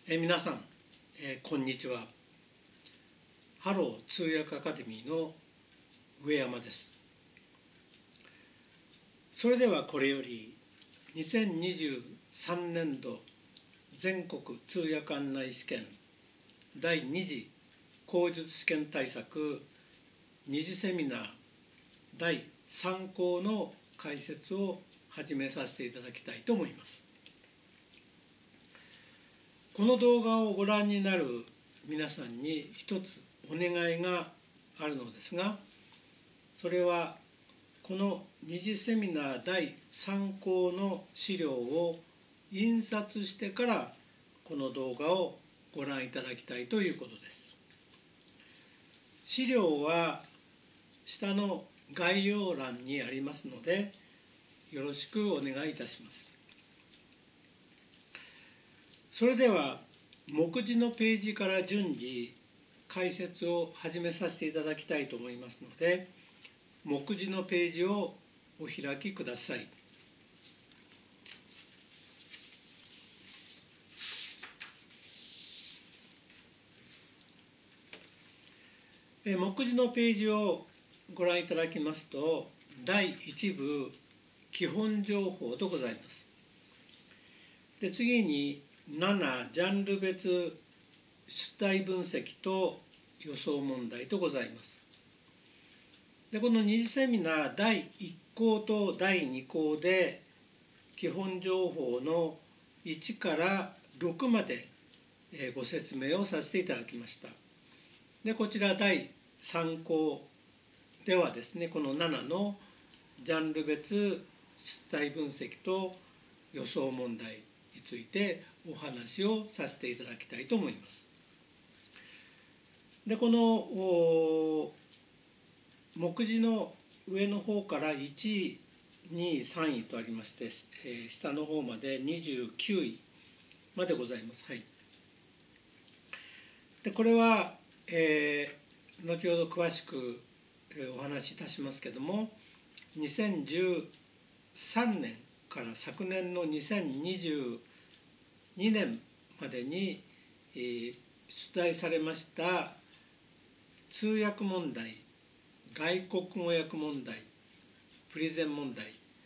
皆さん、こんにちは。ハロー通訳アカデミーの上山です。それではこれより2023年度全国通訳案内試験第2次口述試験対策2次セミナー第3項の解説を始めさせていただきたいと思います。この動画をご覧になる皆さんに一つお願いがあるのですが、それはこの二次セミナー第3項の資料を印刷してからこの動画をご覧いただきたいということです。資料は下の概要欄にありますので、よろしくお願いいたします。それでは目次のページから順次解説を始めさせていただきたいと思いますので、目次のページをお開きください。目次のページをご覧いただきますと、第1部基本情報とございます。で、次に7ジャンル別出題分析と予想問題とございます。で、この二次セミナー第1項と第2項で基本情報の1から6までご説明をさせていただきました。で、こちら第3項ではですね、この7のジャンル別出題分析と予想問題についてお話をさせていただきたいと思います。で、この目次の上の方から1位、2位、3位とありまして、下の方まで29位までございます。はい。で、これは、後ほど詳しくお話しいたしますけれども、2013年から昨年の2022年までに出題されました通訳問題、外国語訳問題、プレゼン問題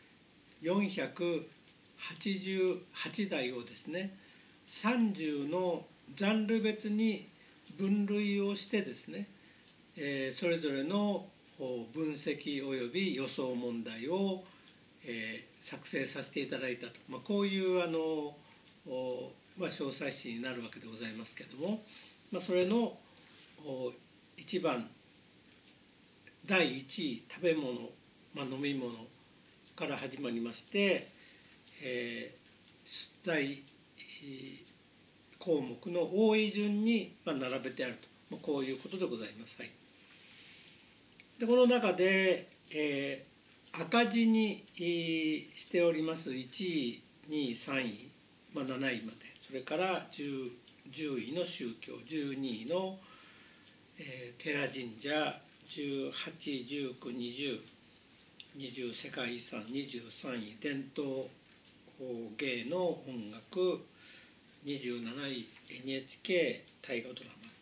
488題をですね、30のジャンル別に分類をしてですね、それぞれの分析および予想問題を作成させていただいたと、こういう詳細誌になるわけでございますけれども、それの一番第1位食べ物、飲み物から始まりまして、出題項目の多い順に並べてあると、こういうことでございます。はい。で、この中で、赤字にしております1位、2位、3位、7位まで、それから10位の宗教、12位の、寺神社、18、19、20、20世界遺産、23位伝統芸能音楽、27位 NHK 大河ドラマ。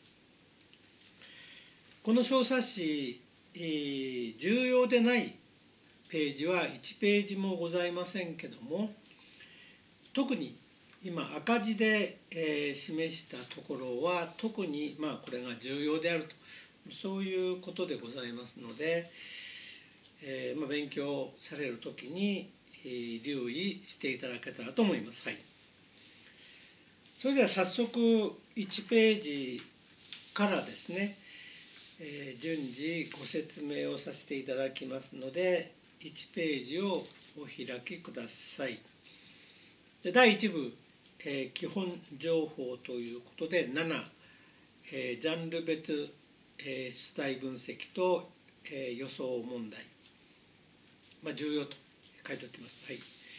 この小冊子、重要でないページは1ページもございませんけども、特に今赤字で示したところは特にこれが重要であると、そういうことでございますので、勉強されるときに留意していただけたらと思います。はい。それでは早速1ページからですね、順次ご説明をさせていただきますので、1ページをお開きください。で、第1部、基本情報ということで7、ジャンル別出題分析と予想問題、重要と書いておきます。はい。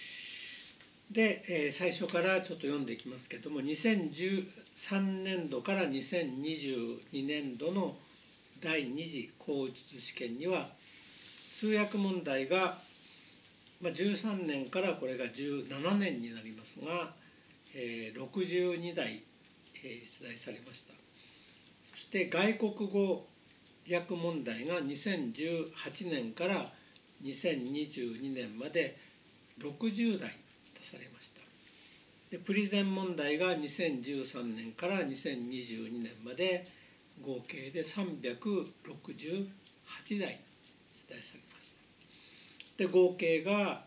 で、最初からちょっと読んでいきますけれども、2013年度から2022年度の第2次口述試験には、通訳問題が13年からこれが17年になりますが、62題出題されました。そして外国語訳問題が2018年から2022年まで60題出されました。でプリゼン問題が2013年から2022年まで合計で368題出題されました。で合計が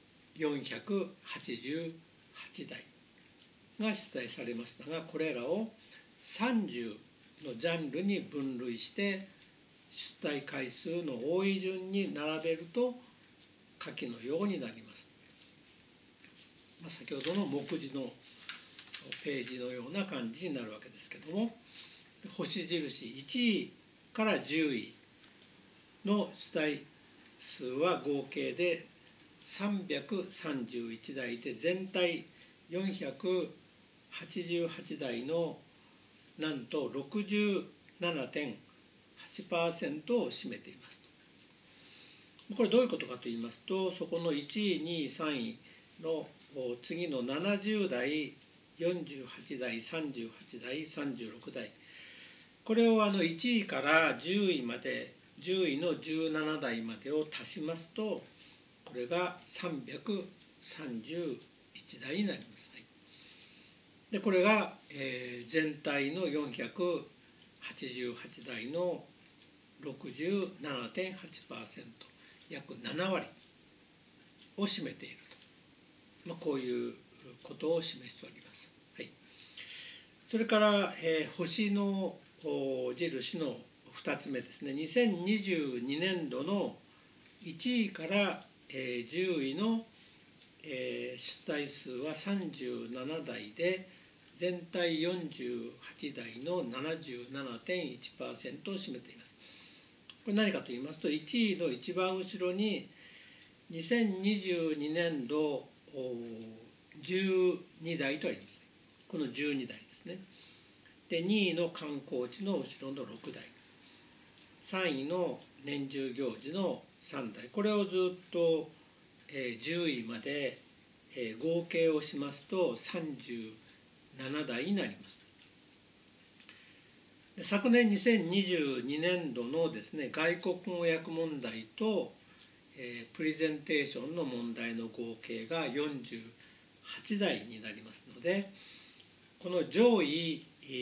488題が出題されましたが、これらを30のジャンルに分類して出題回数の多い順に並べると下記のようになります。先ほどの目次のページのような感じになるわけですけども、星印1位から10位の出題数は合計で331題で、全体488題のなんと 67.8% を占めています。これどういうことかと言いますと、そこの1位、2位、3位の次の70代、48代、38代、36代、これを1位から10位まで、10位の17代までを足しますと、これが331代になります。でこれが全体の488代の 67.8%、約7割を占めていると、こういうことを示しております。はい、それから、星の印の2つ目ですね、2022年度の1位から10位の出題数は37題で、全体48題の 77.1% を占めています。これ何かと言いますと、1位の一番後ろに2022年度12題とあります。この12題ですね。で2位の観光地の後ろの6題、3位の年中行事の3題、これをずっと10位まで合計をしますと37題になります。で昨年2022年度のですね、外国語訳問題とプレゼンテーションの問題の合計が48題になりますので、この上位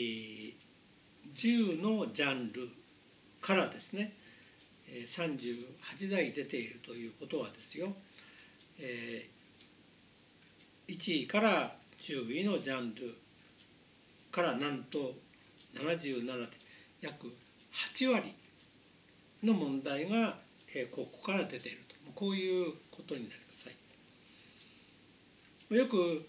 10のジャンルからですね、38題出ているということはですよ、1位から10位のジャンルからなんと77点、約8割の問題がここから出ていると、こういうことになります。よく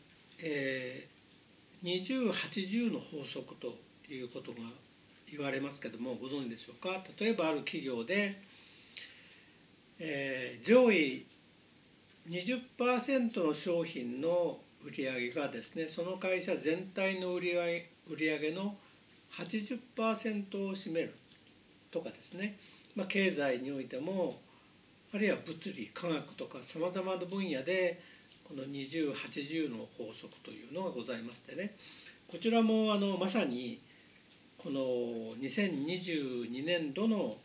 2080の法則ということが言われますけども、ご存知でしょうか。例えばある企業で、上位 20% の商品の売上がですね、その会社全体の売上の 80% を占めるとかですね、経済においても、あるいは物理、科学とかさまざまな分野でこの2080の法則というのがございましてね、こちらもまさにこの2022年度の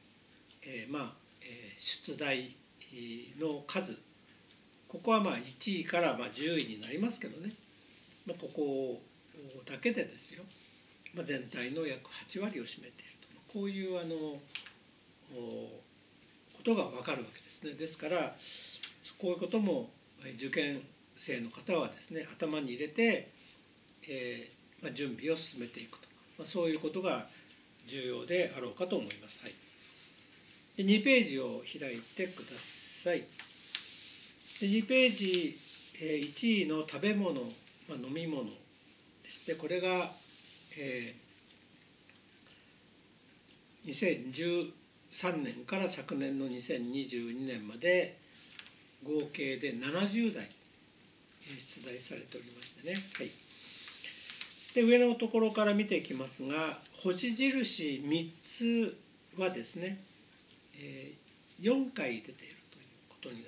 出題の数、ここは1位から10位になりますけどね、ここだけでですよ、全体の約8割を占めていると、こういうことが分かるわけですね。ですからこういうことも受験生の方はですね、頭に入れて、準備を進めていくと、そういうことが重要であろうかと思います。で2ページを開いてください。で2ページ1位の食べ物、飲み物でして、これが2013年から昨年の2022年まで合計で70題出題されておりましてね。で上のところから見ていきますが、星印3つはですね、4回出ているということになります。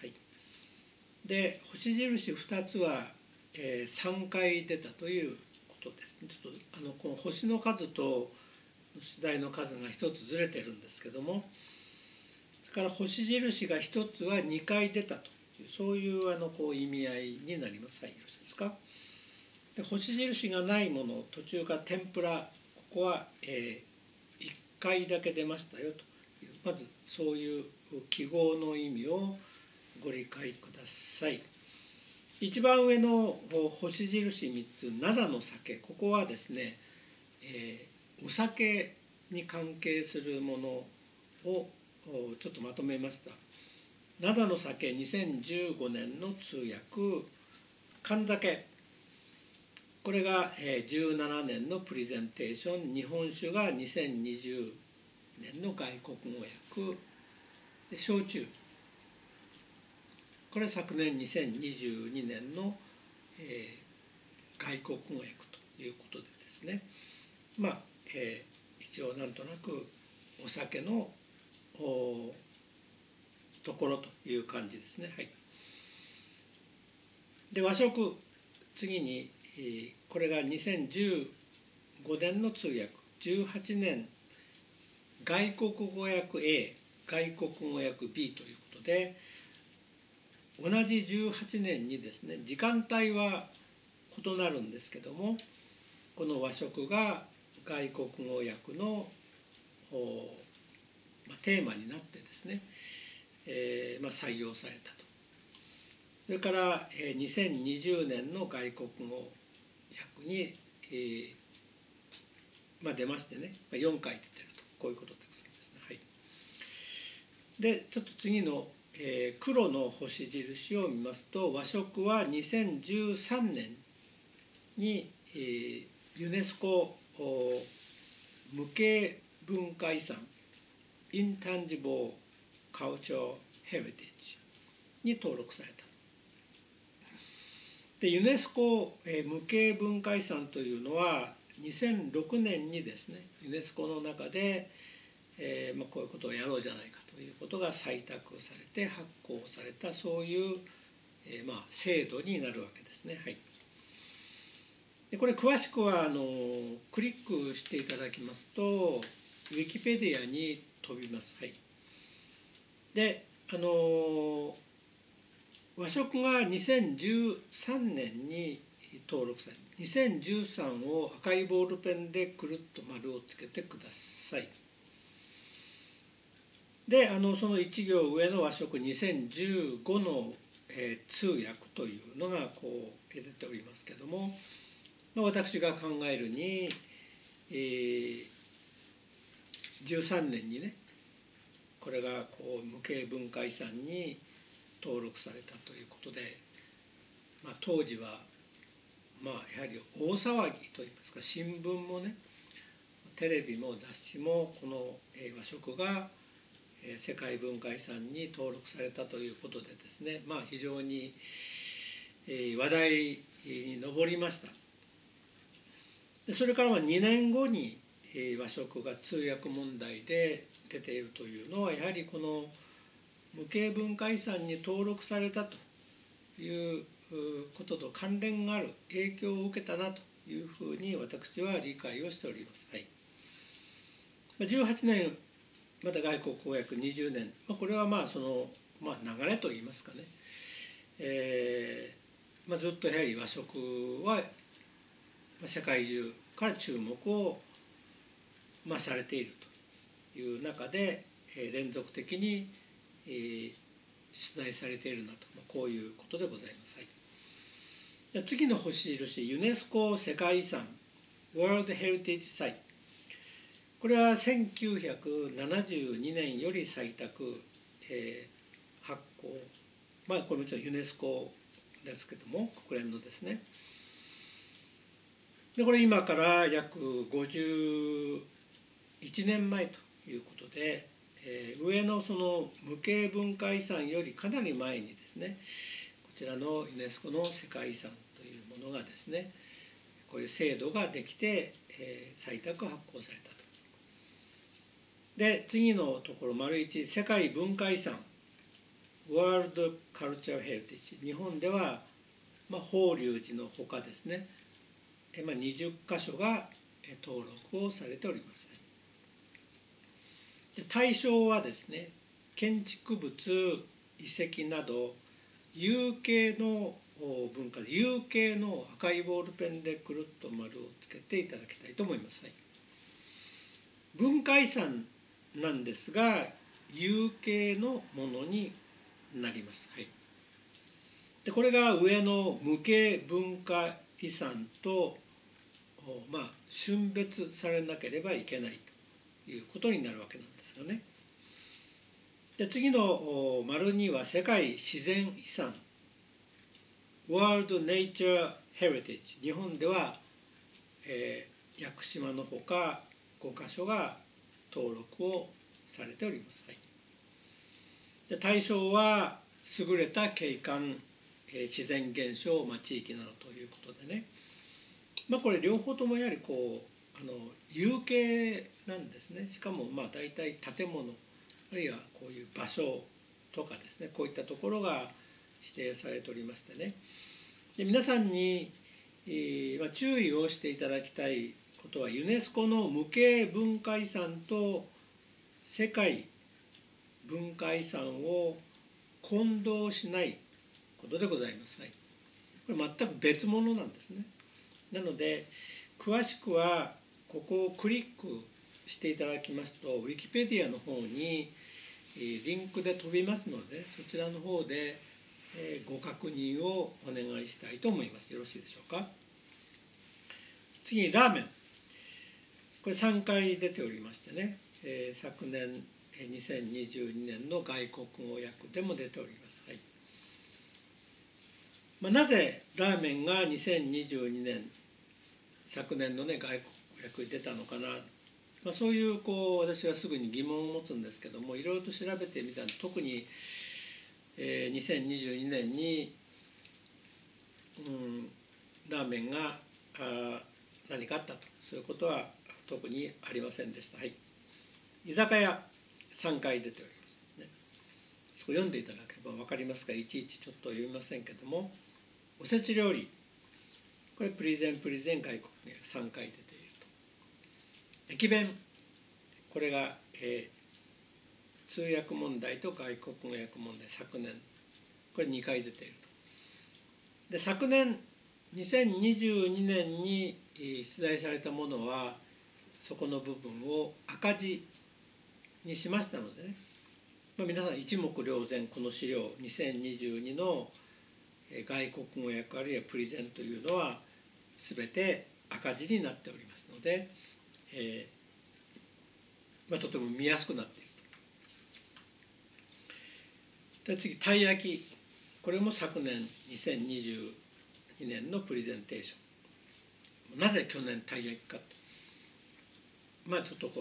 で星印2つは3回出たというこことですね。ちょっとこの星の数と次第の数が一つずれてるんですけども、それから星印が一つは2回出たという、そういうこう意味合いになります。はい、よろしいですか。で星印がないもの、途中から天ぷら、ここは、1回だけ出ましたよという、まずそういう記号の意味をご理解ください。一番上の星印3つ、灘の酒、ここはですね、お酒に関係するものをちょっとまとめました。灘の酒2015年の通訳、燗酒、これが17年のプレゼンテーション、日本酒が2020年の外国語訳、焼酎、これは昨年2022年の、外国語訳ということでですね、一応なんとなくお酒のところという感じですね。はい、で和食、次にこれが2015年の通訳、18年外国語訳 A、外国語訳 B ということで、同じ18年にですね、時間帯は異なるんですけども、この和食が外国語訳のテーマになってですね、採用されたと。それから2020年の外国語訳に、出ましてね、4回出てると、こういうことでございますね。はい、でちょっと次の黒の星印を見ますと、和食は2013年にユネスコ無形文化遺産 Intangible Cultural Heritage に登録された。でユネスコ無形文化遺産というのは2006年にですね、ユネスコの中でこういうことをやろうじゃないかということが採択されて発行された、そういう制度になるわけですね。はい、でこれ詳しくはクリックしていただきますとウィキペディアに飛びます。はい、で和食が2013年に登録され、2013を赤いボールペンでくるっと丸をつけてください。でその1行上の和食2015の、通訳というのがこう出ておりますけども、私が考えるに、13年にね、これがこう無形文化遺産に登録されたということで、当時はやはり大騒ぎといいますか、新聞もね、テレビも雑誌もこの和食が世界文化遺産に登録されたということでですね、非常に話題に上りました。でそれから2年後に和食が通訳問題で出ているというのは、やはりこの無形文化遺産に登録されたということと関連がある、影響を受けたなというふうに私は理解をしております。はい、18年また外国語訳20年、これはその、流れといいますかね、ずっとやはり和食は世界中から注目をされているという中で連続的に出題されているなと、こういうことでございます。はい、じゃ次の星印、ユネスコ世界遺産 World Heritage Site、これは1972年より採択、発行、これもちろんユネスコですけども、国連のですね。でこれ今から約51年前ということで、上のその無形文化遺産よりかなり前にですね、こちらのユネスコの世界遺産というものがですね、こういう制度ができて、採択発行されたと。で次のところ丸1、世界文化遺産 World Cultural Heritage、日本では法隆寺のほかですね、 20箇所が登録をされております。で対象はですね、建築物、遺跡など有形の文化、有形の赤いボールペンでくるっと丸をつけていただきたいと思います。文化遺産なんですが、有形のものになります。でこれが上の無形文化遺産と、峻別されなければいけないということになるわけなんですよね。で次の丸2は世界自然遺産 World Nature Heritage。 日本では、屋久島のほか5カ所が登録をされております。で対象は優れた景観、自然現象、地域などということでね、これ両方ともやはり有形なんですね。しかも大体建物あるいはこういう場所とかですね、こういったところが指定されておりましてね、で皆さんに、注意をしていただきたいことは、ユネスコの無形文化遺産と世界文化遺産を混同しないことでございます。これ全く別物なんですね。なので詳しくはここをクリックしていただきますと、ウィキペディアの方にリンクで飛びますので、そちらの方でご確認をお願いしたいと思います。よろしいでしょうか。次にラーメン、これ3回出ておりましてね、昨年2022年の外国語訳でも出ております。なぜラーメンが2022年昨年のね外国語訳に出たのかな、そういう私はすぐに疑問を持つんですけども、いろいろと調べてみたんで、特に、2022年に、ラーメンが何かあったと、そういうことは特にありませんでした。居酒屋3回出ておりますね。そこ読んでいただければ分かりますが、いちいちちょっと読みませんけども、おせち料理、これプレゼン外国に3回出ていると。駅弁、これが、通訳問題と外国語訳問題、昨年これ2回出ていると。で昨年2022年に出題されたものはそこの部分を赤字にしましたのでね、皆さん一目瞭然、この資料2022の外国語訳あるいはプレゼンというのは全て赤字になっておりますので、とても見やすくなっていると。で次、たい焼き、これも昨年2022年のプレゼンテーション。なぜ去年たい焼きかと、ちょっと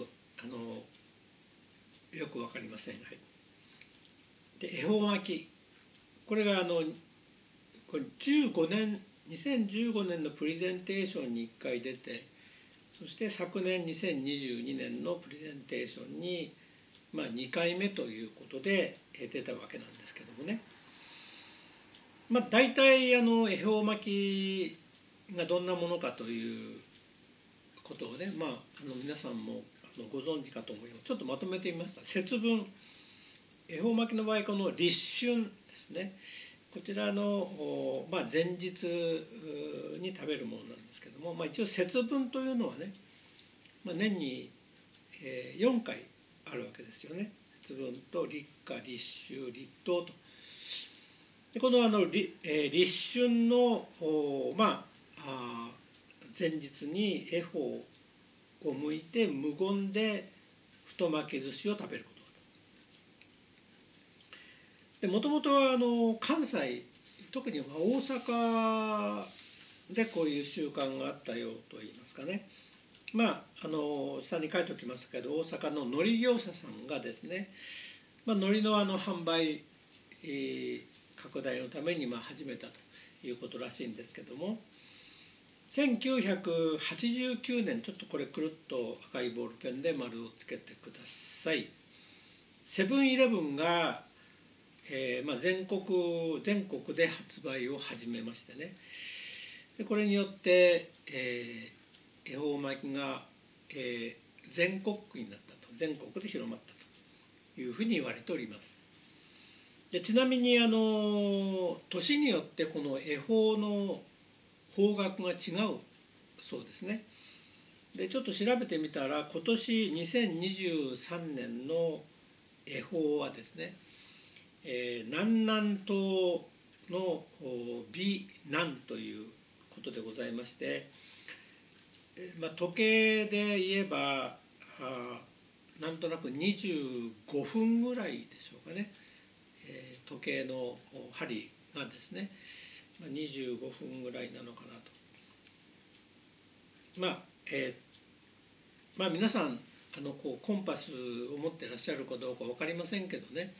よく分かりません。で恵方巻き、これがこれ2015年のプレゼンテーションに1回出て、そして昨年2022年のプレゼンテーションに2回目ということで出たわけなんですけどもね、大体恵方巻きがどんなものかということをね、皆さんもご存知かと思います。ちょっとまとめてみました。節分、恵方巻きの場合この立春ですね、こちらの前日に食べるものなんですけども、一応節分というのはね、年に4回あるわけですよね。節分と立夏、立秋、立冬と。でこの立春の前日に恵方を剥いて無言で太巻き寿司を食べることで、もともとは関西、特に大阪でこういう習慣があったようといいますかね、下に書いておきましたけど、大阪の海苔業者さんがですね、海苔の販売、拡大のために始めたということらしいんですけども、1989年、ちょっとこれくるっと赤いボールペンで丸をつけてください。セブンイレブンが全国で発売を始めましてね、 でこれによって、恵方巻きが、全国区になったと、全国で広まったというふうに言われております。でちなみに年によってこの恵方の方角が違うそうですね。でちょっと調べてみたら、今年2023年の恵方はですね、南南東の美南ということでございまして、時計で言えばなんとなく25分ぐらいでしょうかね、時計の針がですね、25分ぐらいなのかなと。皆さんコンパスを持ってらっしゃるかどうか分かりませんけどね、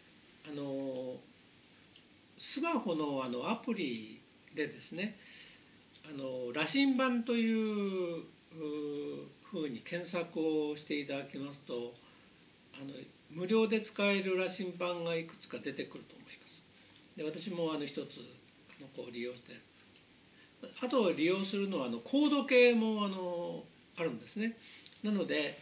スマホのアプリでですね、羅針盤というふうに検索をしていただきますと、無料で使える羅針盤がいくつか出てくると思います。で私も一つ利用して、あと利用するのはコード系もあるんですね。なので、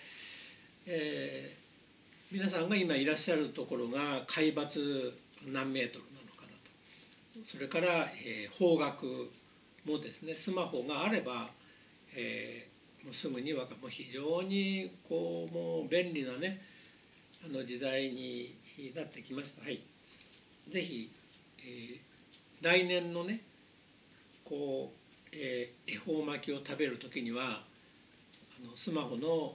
皆さんが今いらっしゃるところが海抜何メートルなのかなと、それから、方角もですね、スマホがあれば、もうすぐにもう非常にもう便利なね時代になってきました。はい、ぜひ、来年のね恵方巻きを食べる時にはスマホの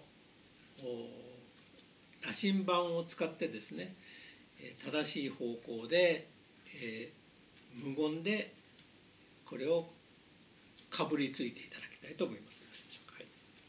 羅針盤を使ってですね、正しい方向で、無言でこれをかぶりついていただきたいと思います。よろしいでしょうか。はい、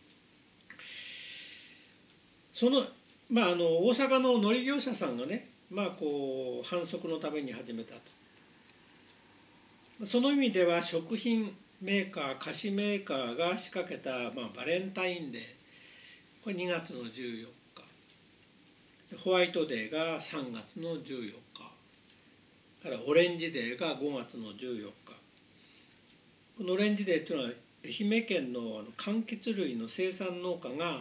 その大阪の海苔業者さんがね、販促のために始めたと。その意味では食品メーカー、菓子メーカーが仕掛けた、バレンタインデー、これ2月の14日、ホワイトデーが3月の14日からオレンジデーが5月の14日。このオレンジデーというのは愛媛県の柑橘類の生産農家が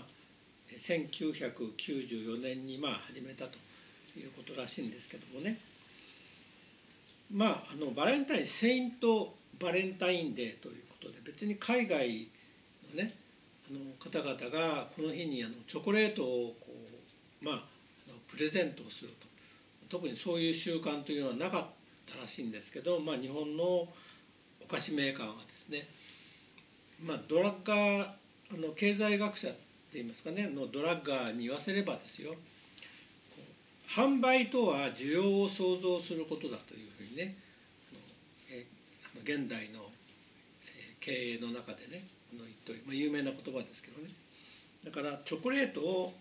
1994年に始めたということらしいんですけどもね、バレンタイン、セイントバレンタインデーということで、別に海外のね方々がこの日にチョコレートをプレゼントをすると、特にそういう習慣というのはなかったらしいんですけど、日本のお菓子メーカーがですね、ドラッガー経済学者っていいますかねのドラッガーに言わせればですよ、販売とは需要を創造することだというふうにね、現代の経営の中でね言っており、有名な言葉ですけどね。だからチョコレートを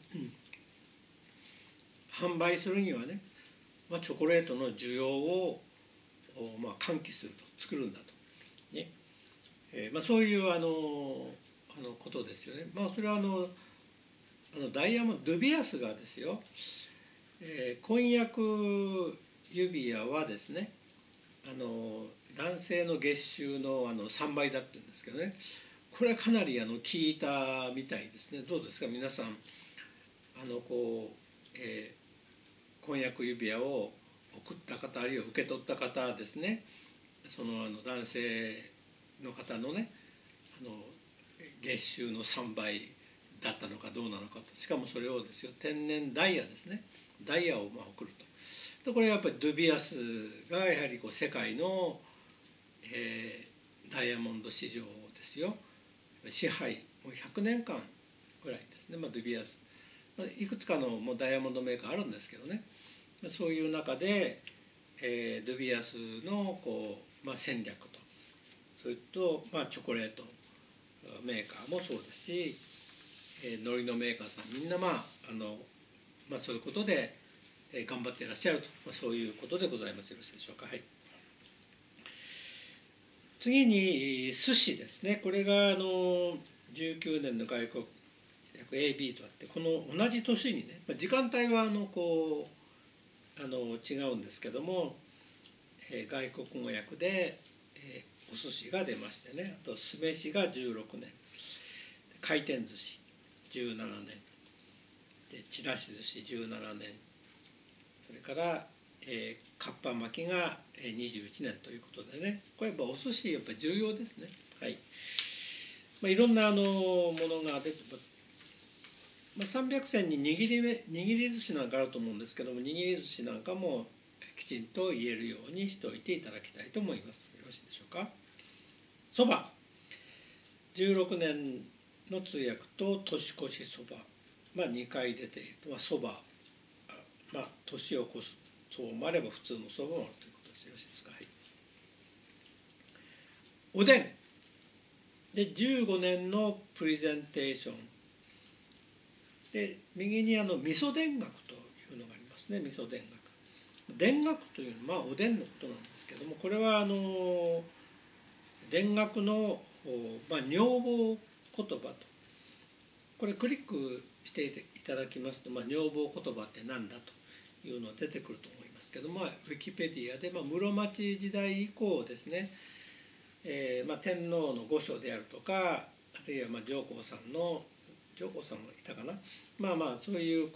販売するにはね、チョコレートの需要を喚起すると、作るんだと、ね、そういうことですよね。それはダイヤモンド・ドゥビアスがですよ、婚約指輪はですね、男性の月収の3倍だって言うんですけどね、これはかなり効いたみたいですね。どうですか皆さん、婚約指輪を送った方、あるいは受け取った方ですね、その男性の方のね月収の3倍だったのかどうなのかと。しかもそれをですよ、天然ダイヤですね、ダイヤを送ると。でこれはやっぱりドゥビアスがやはり世界の、ダイヤモンド市場をですよ支配、もう100年間ぐらいですね、ドゥビアス、いくつかのもうダイヤモンドメーカーあるんですけどね、そういう中で、ドゥビアスの戦略と、それと、チョコレートメーカーもそうですし、海苔のメーカーさんみんなそういうことで頑張っていらっしゃると、そういうことでございます。よろしいでしょうか。はい、次に寿司ですね。これが19年の外国訳 AB とあって、この同じ年にね、時間帯は違うんですけども、外国語訳でお寿司が出ましてね、あと酢飯が16年、回転寿司17年で、ちらし寿司17年、それからかっぱ巻きが21年ということでね、これやっぱお寿司やっぱ重要ですね。はい。いろんなものが出て、300銭に握り寿司なんかあると思うんですけども、握り寿司なんかもきちんと言えるようにしておいていただきたいと思います。よろしいでしょうか。そば16年の通訳と年越しそば、2回出ているそば、年を越すそばもあれば普通のそばもあるということです。よろしいですか。はい。おでんで15年のプレゼンテーションで、右に味噌田楽というのがありますね。味噌田楽。田楽というのはおでんのことなんですけども、これは田楽の女房言葉と、これクリックしていただきますと、女房言葉って何だというのが出てくると思いますけども、ウィキペディアで、室町時代以降ですね、天皇の御所であるとか、あるいは上皇さんもいたかな、そういう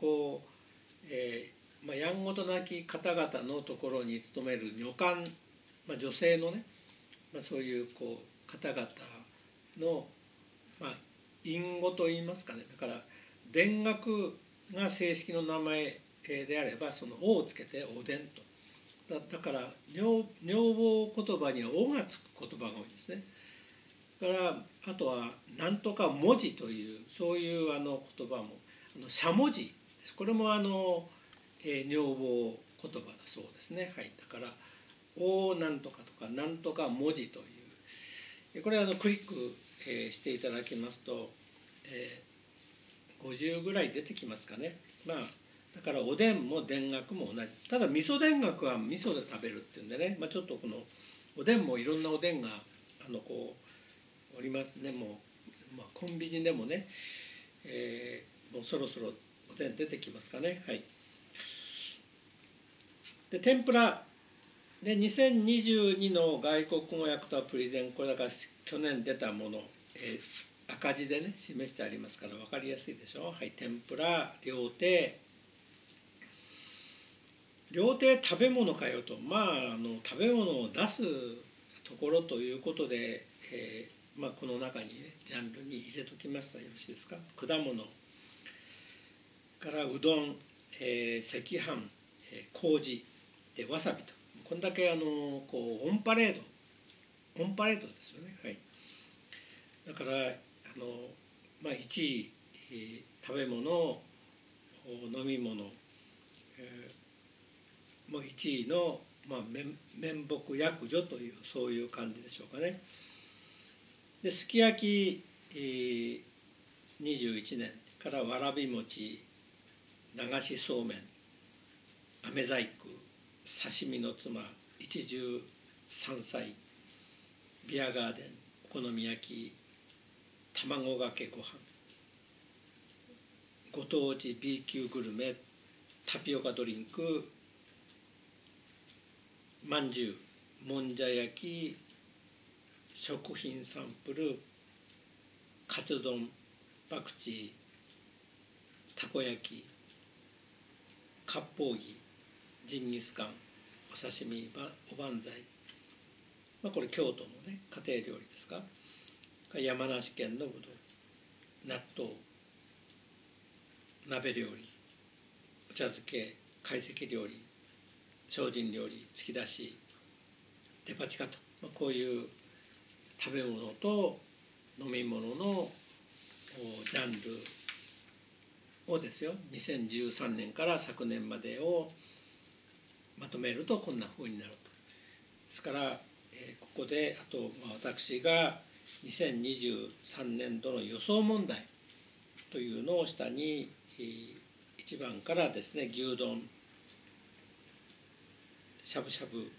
やんごとなき方々のところに勤める女官、女性のね、そういう方々の隠語といいますかね、だから田楽が正式の名前であればその「お」をつけておでんと。だから女房言葉には「お」がつく言葉が多いですね。だからあとは「なんとか文字」というそういう言葉もしゃもじです。これも女房言葉だそうですね。はい、だから「お」なんとかとか「なんとか文字」という、これクリックしていただきますと、50ぐらい出てきますかね。だからおでんも田楽も同じ。ただ味噌田楽は味噌で食べるっていうんでね、ちょっとこのおでんもいろんなおでんがおりますね。もう、コンビニでもね、もうそろそろおでん出てきますかね。はい。で天ぷらで2022の外国語訳とはプレゼン、これだから去年出たもの、赤字でね示してありますから分かりやすいでしょ。はい、天ぷら料亭食べ物かよと、食べ物を出すところということで、この中にねジャンルに入れときました。よろしいですか。果物からうどん、赤飯、麹でわさびと、こんだけオンパレードですよね。はい。だから1位、食べ物、飲み物、もう1位の、面目躍如というそういう感じでしょうかね。ですき焼き、21年からわらび餅、流しそうめん、飴細工、刺身の妻、一汁三菜、ビアガーデン、お好み焼き、卵かけご飯、ご当地 B 級グルメ、タピオカドリンク、まんじゅう、もんじゃ焼き、食品サンプル、カツ丼、パクチー、たこ焼き、割烹着、ジンギスカン、お刺身、おばんざい、これ京都のね家庭料理ですか。山梨県のぶどう、納豆、鍋料理、お茶漬け、懐石料理、精進料理、突き出し、デパ地下と、こういう食べ物と飲み物のジャンルをですよ、2013年から昨年までをまとめるとこんな風になると。ですからここであと私が2023年度の予想問題というのを下に1番からですね、牛丼、しゃぶしゃぶ、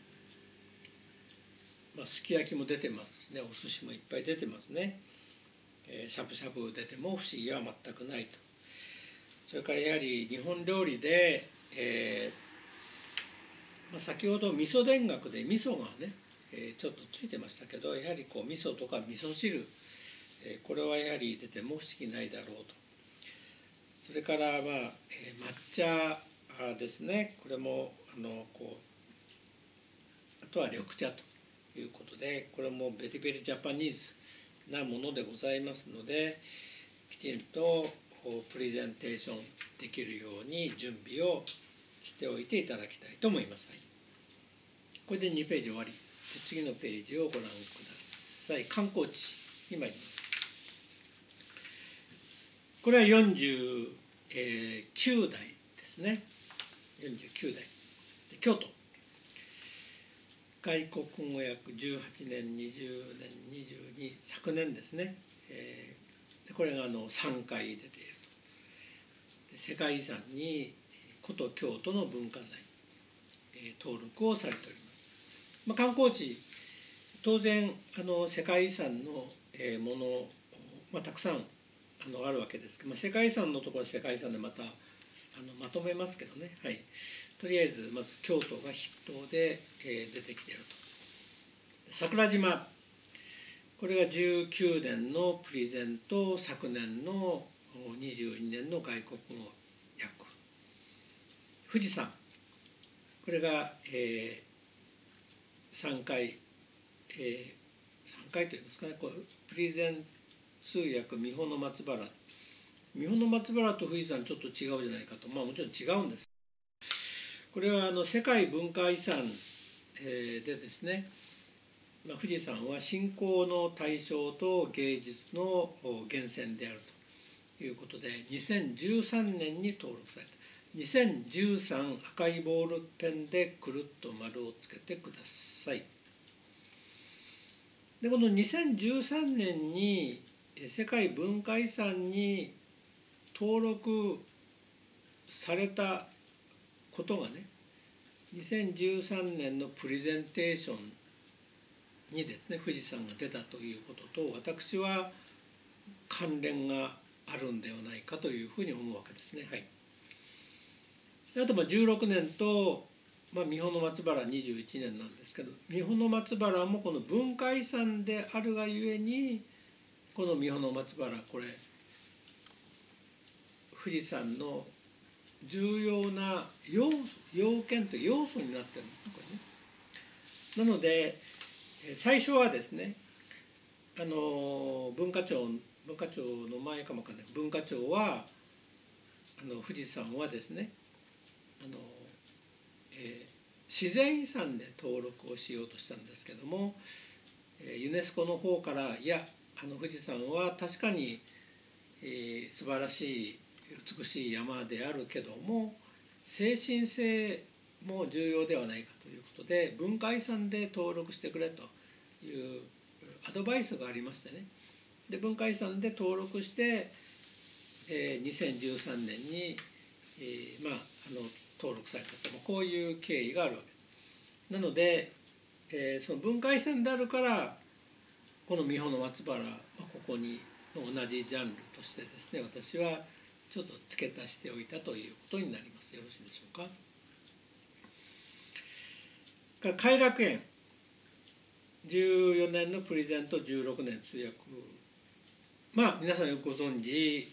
すき焼きも出てますね、お寿司もいっぱい出てますね。しゃぶしゃぶ出ても不思議は全くないと。それからやはり日本料理で、先ほど味噌田楽で味噌がね、 ちょっとついてましたけど、やはりこう味噌とか味噌汁、これはやはり出ても不思議ないだろうと。それから抹茶ですね、これもこうあとは緑茶ということで、これもベリベリジャパニーズなものでございますので、きちんとプレゼンテーションできるように準備をしておいていただきたいと思います。はい、これで2ページ終わり。次のページをご覧ください。観光地に参ります。これは49代ですね。49代。京都。外国語訳18年、20年、22、昨年ですね。これが3回出ていると。世界遺産に古都京都の文化財、登録をされております。観光地、当然世界遺産のもの、たくさんあるわけですけど、世界遺産のところは世界遺産でまたまとめますけどね、はい、とりあえずまず京都が筆頭で出てきていると。桜島、これが19年のプレゼント、昨年の22年の外国語訳。富士山、これが3回、3回といいますかね、こうプレゼン通訳三保松原、三保松原と富士山ちょっと違うじゃないかと、もちろん違うんです。これは世界文化遺産でですね、富士山は信仰の対象と芸術の源泉であるということで、2013年に登録された。2013、赤いボールペンでくるっと丸をつけてください。でこの2013年に世界文化遺産に登録されたことがね、2013年のプレゼンテーションにですね、富士山が出たということと、私は関連があるんではないかというふうに思うわけですね。はい、あと16年と、三保松原21年なんですけど、三保松原もこの文化遺産であるがゆえに、この三保松原、これ富士山の重要な要件という要素になってるんですね、これね。なので最初はですね、文化庁の前かもわかんない、文化庁は富士山はですね、自然遺産で登録をしようとしたんですけども、ユネスコの方からいや、富士山は確かに、素晴らしい美しい山であるけども精神性も重要ではないかということで、文化遺産で登録してくれというアドバイスがありましてね、で文化遺産で登録して、2013年に、登録されたと、こういう経緯があるわけなので、その文化遺産であるからこの三保松原、ここに同じジャンルとしてですね、私はちょっと付け足しておいたということになります。よろしいでしょうか。偕楽園、14年のプレゼント、16年通訳、皆さんよくご存知、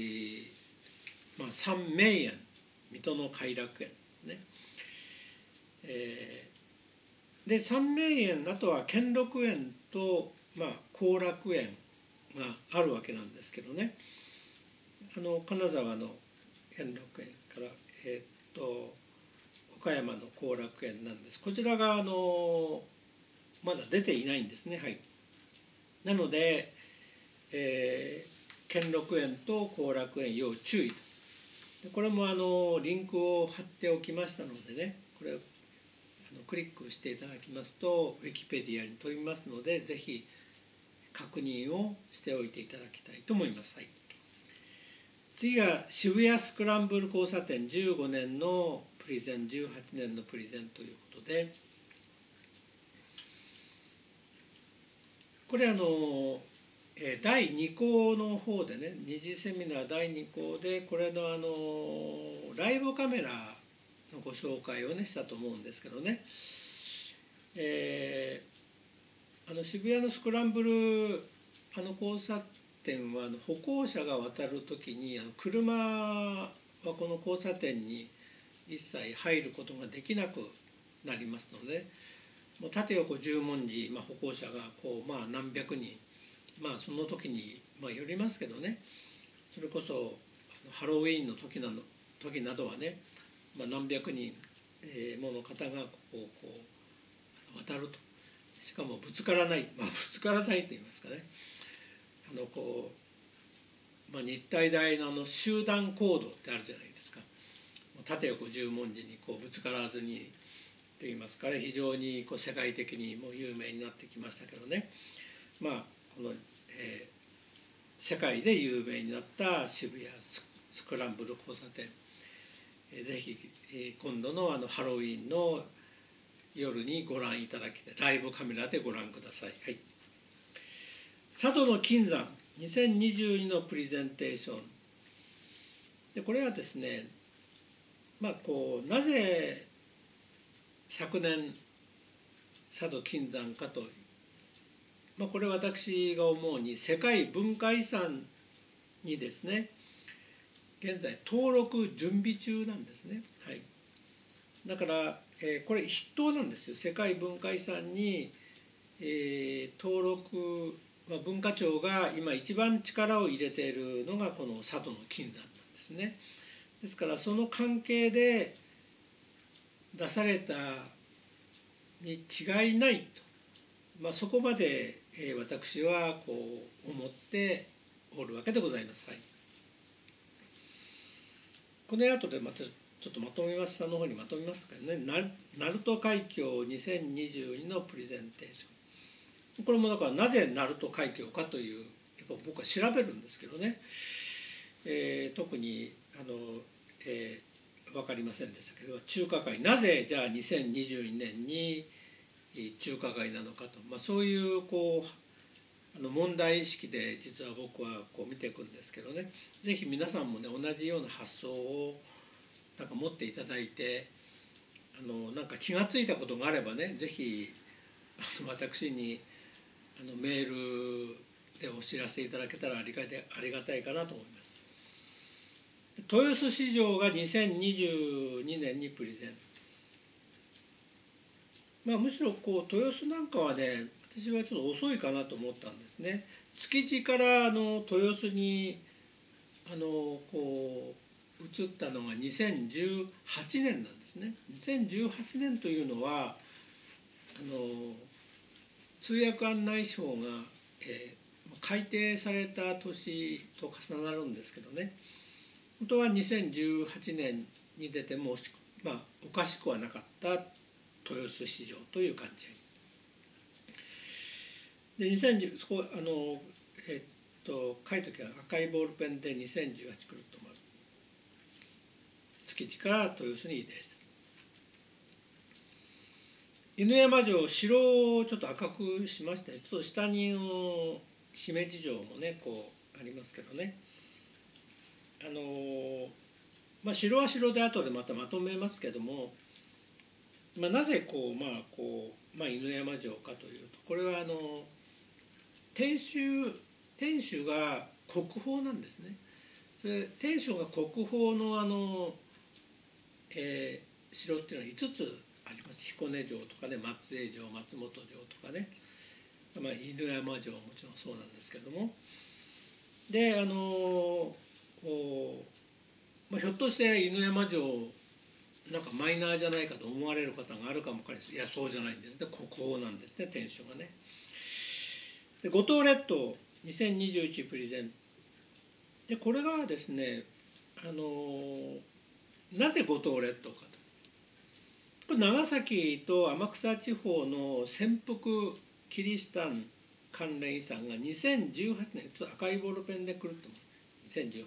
三名園、水戸の偕楽園ね。で三名園、あとは兼六園と後楽園があるわけなんですけどね、金沢の兼六園から、岡山の後楽園なんです。こちらがまだ出ていないんですね。はい、なので、兼六園と後楽園要注意と。これもリンクを貼っておきましたのでね、これをクリックしていただきますとウィキペディアに飛びますので、ぜひ確認をしておいていただきたいと思います。はい、次が渋谷スクランブル交差点、15年のプレゼン、18年のプレゼンということで、これ第2項の方でね、二次セミナー第2項でこれのライブカメラのご紹介をねしたと思うんですけどね、 渋谷のスクランブル交差点は歩行者が渡るときに車はこの交差点に一切入ることができなくなりますので、もう縦横十文字、歩行者が何百人、その時によりますけどね、それこそハロウィーンの時などはね、何百人もの方がここを渡ると、しかもぶつからない、ぶつからないと言いますかね、日体大の集団行動ってあるじゃないですか。縦横十文字にぶつからずにといいますかね、非常に世界的にも有名になってきましたけどね、この、世界で有名になった渋谷スクランブル交差点、ぜひ今度のハロウィーンの夜にご覧いただきたい、ライブカメラでご覧ください。はい、佐渡の金山2022のプレゼンテーションで、これはですね、なぜ昨年佐渡金山かと、これ私が思うに世界文化遺産にですね、現在登録準備中なんですね。はい、だからこれ筆頭なんですよ。世界文化遺産に登録、文化庁が今一番力を入れているのがこの佐渡の金山なんですね。ですからその関係で出されたに違いないと、そこまで私は思っておるわけでございます。はい、この後でまたちょっとまとめます、下の方にまとめますからね、鳴門海峡2022のプレゼンテーション、これもだからなぜ鳴門海峡かという、やっぱ僕は調べるんですけどね、特に分かりませんでしたけど、中華街、なぜじゃあ2022年に中華街なのかと、そういう問題意識で実は僕は見ていくんですけどね、ぜひ皆さんもね同じような発想を持っていただいて、気が付いたことがあればね、ぜひ私にメールでお知らせいただけたらありがたいかなと思います。豊洲市場が2022年にプレゼン、むしろ豊洲なんかはね、私はちょっと遅いかなと思ったんですね。築地から豊洲に移ったのが2018年なんですね。2018年というのは通訳案内省が、改定された年と重なるんですけどね、本当は2018年に出てもおかしくはなかった豊洲市場という感じで、2010そこ書いときは赤いボールペンで2018くるっと回る、築地から豊洲に移転した。犬山城、城をちょっと赤くしまして、ちょっと下に姫路城もねありますけどね、城は城で後でまたまとめますけども、なぜ犬山城かというと、これは天守が国宝なんですね。それ天守が国宝の城っていうのは5つあります。彦根城とかね、松江城、松本城とかね、犬山城ももちろんそうなんですけども、でひょっとして犬山城マイナーじゃないかと思われる方があるかもわかります。いやそうじゃないんですね。国宝なんですね、天守がね。で五島列島2021プレゼンで、これがですね、なぜ五島列島かと。これ長崎と天草地方の潜伏キリシタン関連遺産が2018年、ちょっと赤いボールペンでくるっと2018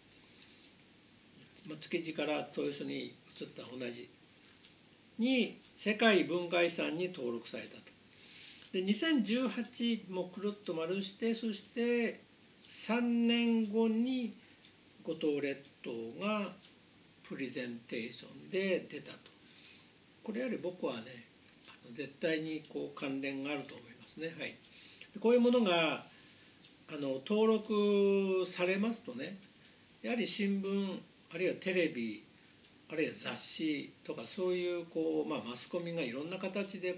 年、築地から豊洲に移った同じに世界文化遺産に登録されたと。で2018もくるっと丸して、そして3年後に五島列島がプレゼンテーションで出たと。これより僕はね絶対に関連があると思います。 ますね。はい、こういうものが登録されますとね、やはり新聞あるいはテレビあるいは雑誌とかそういうマスコミがいろんな形で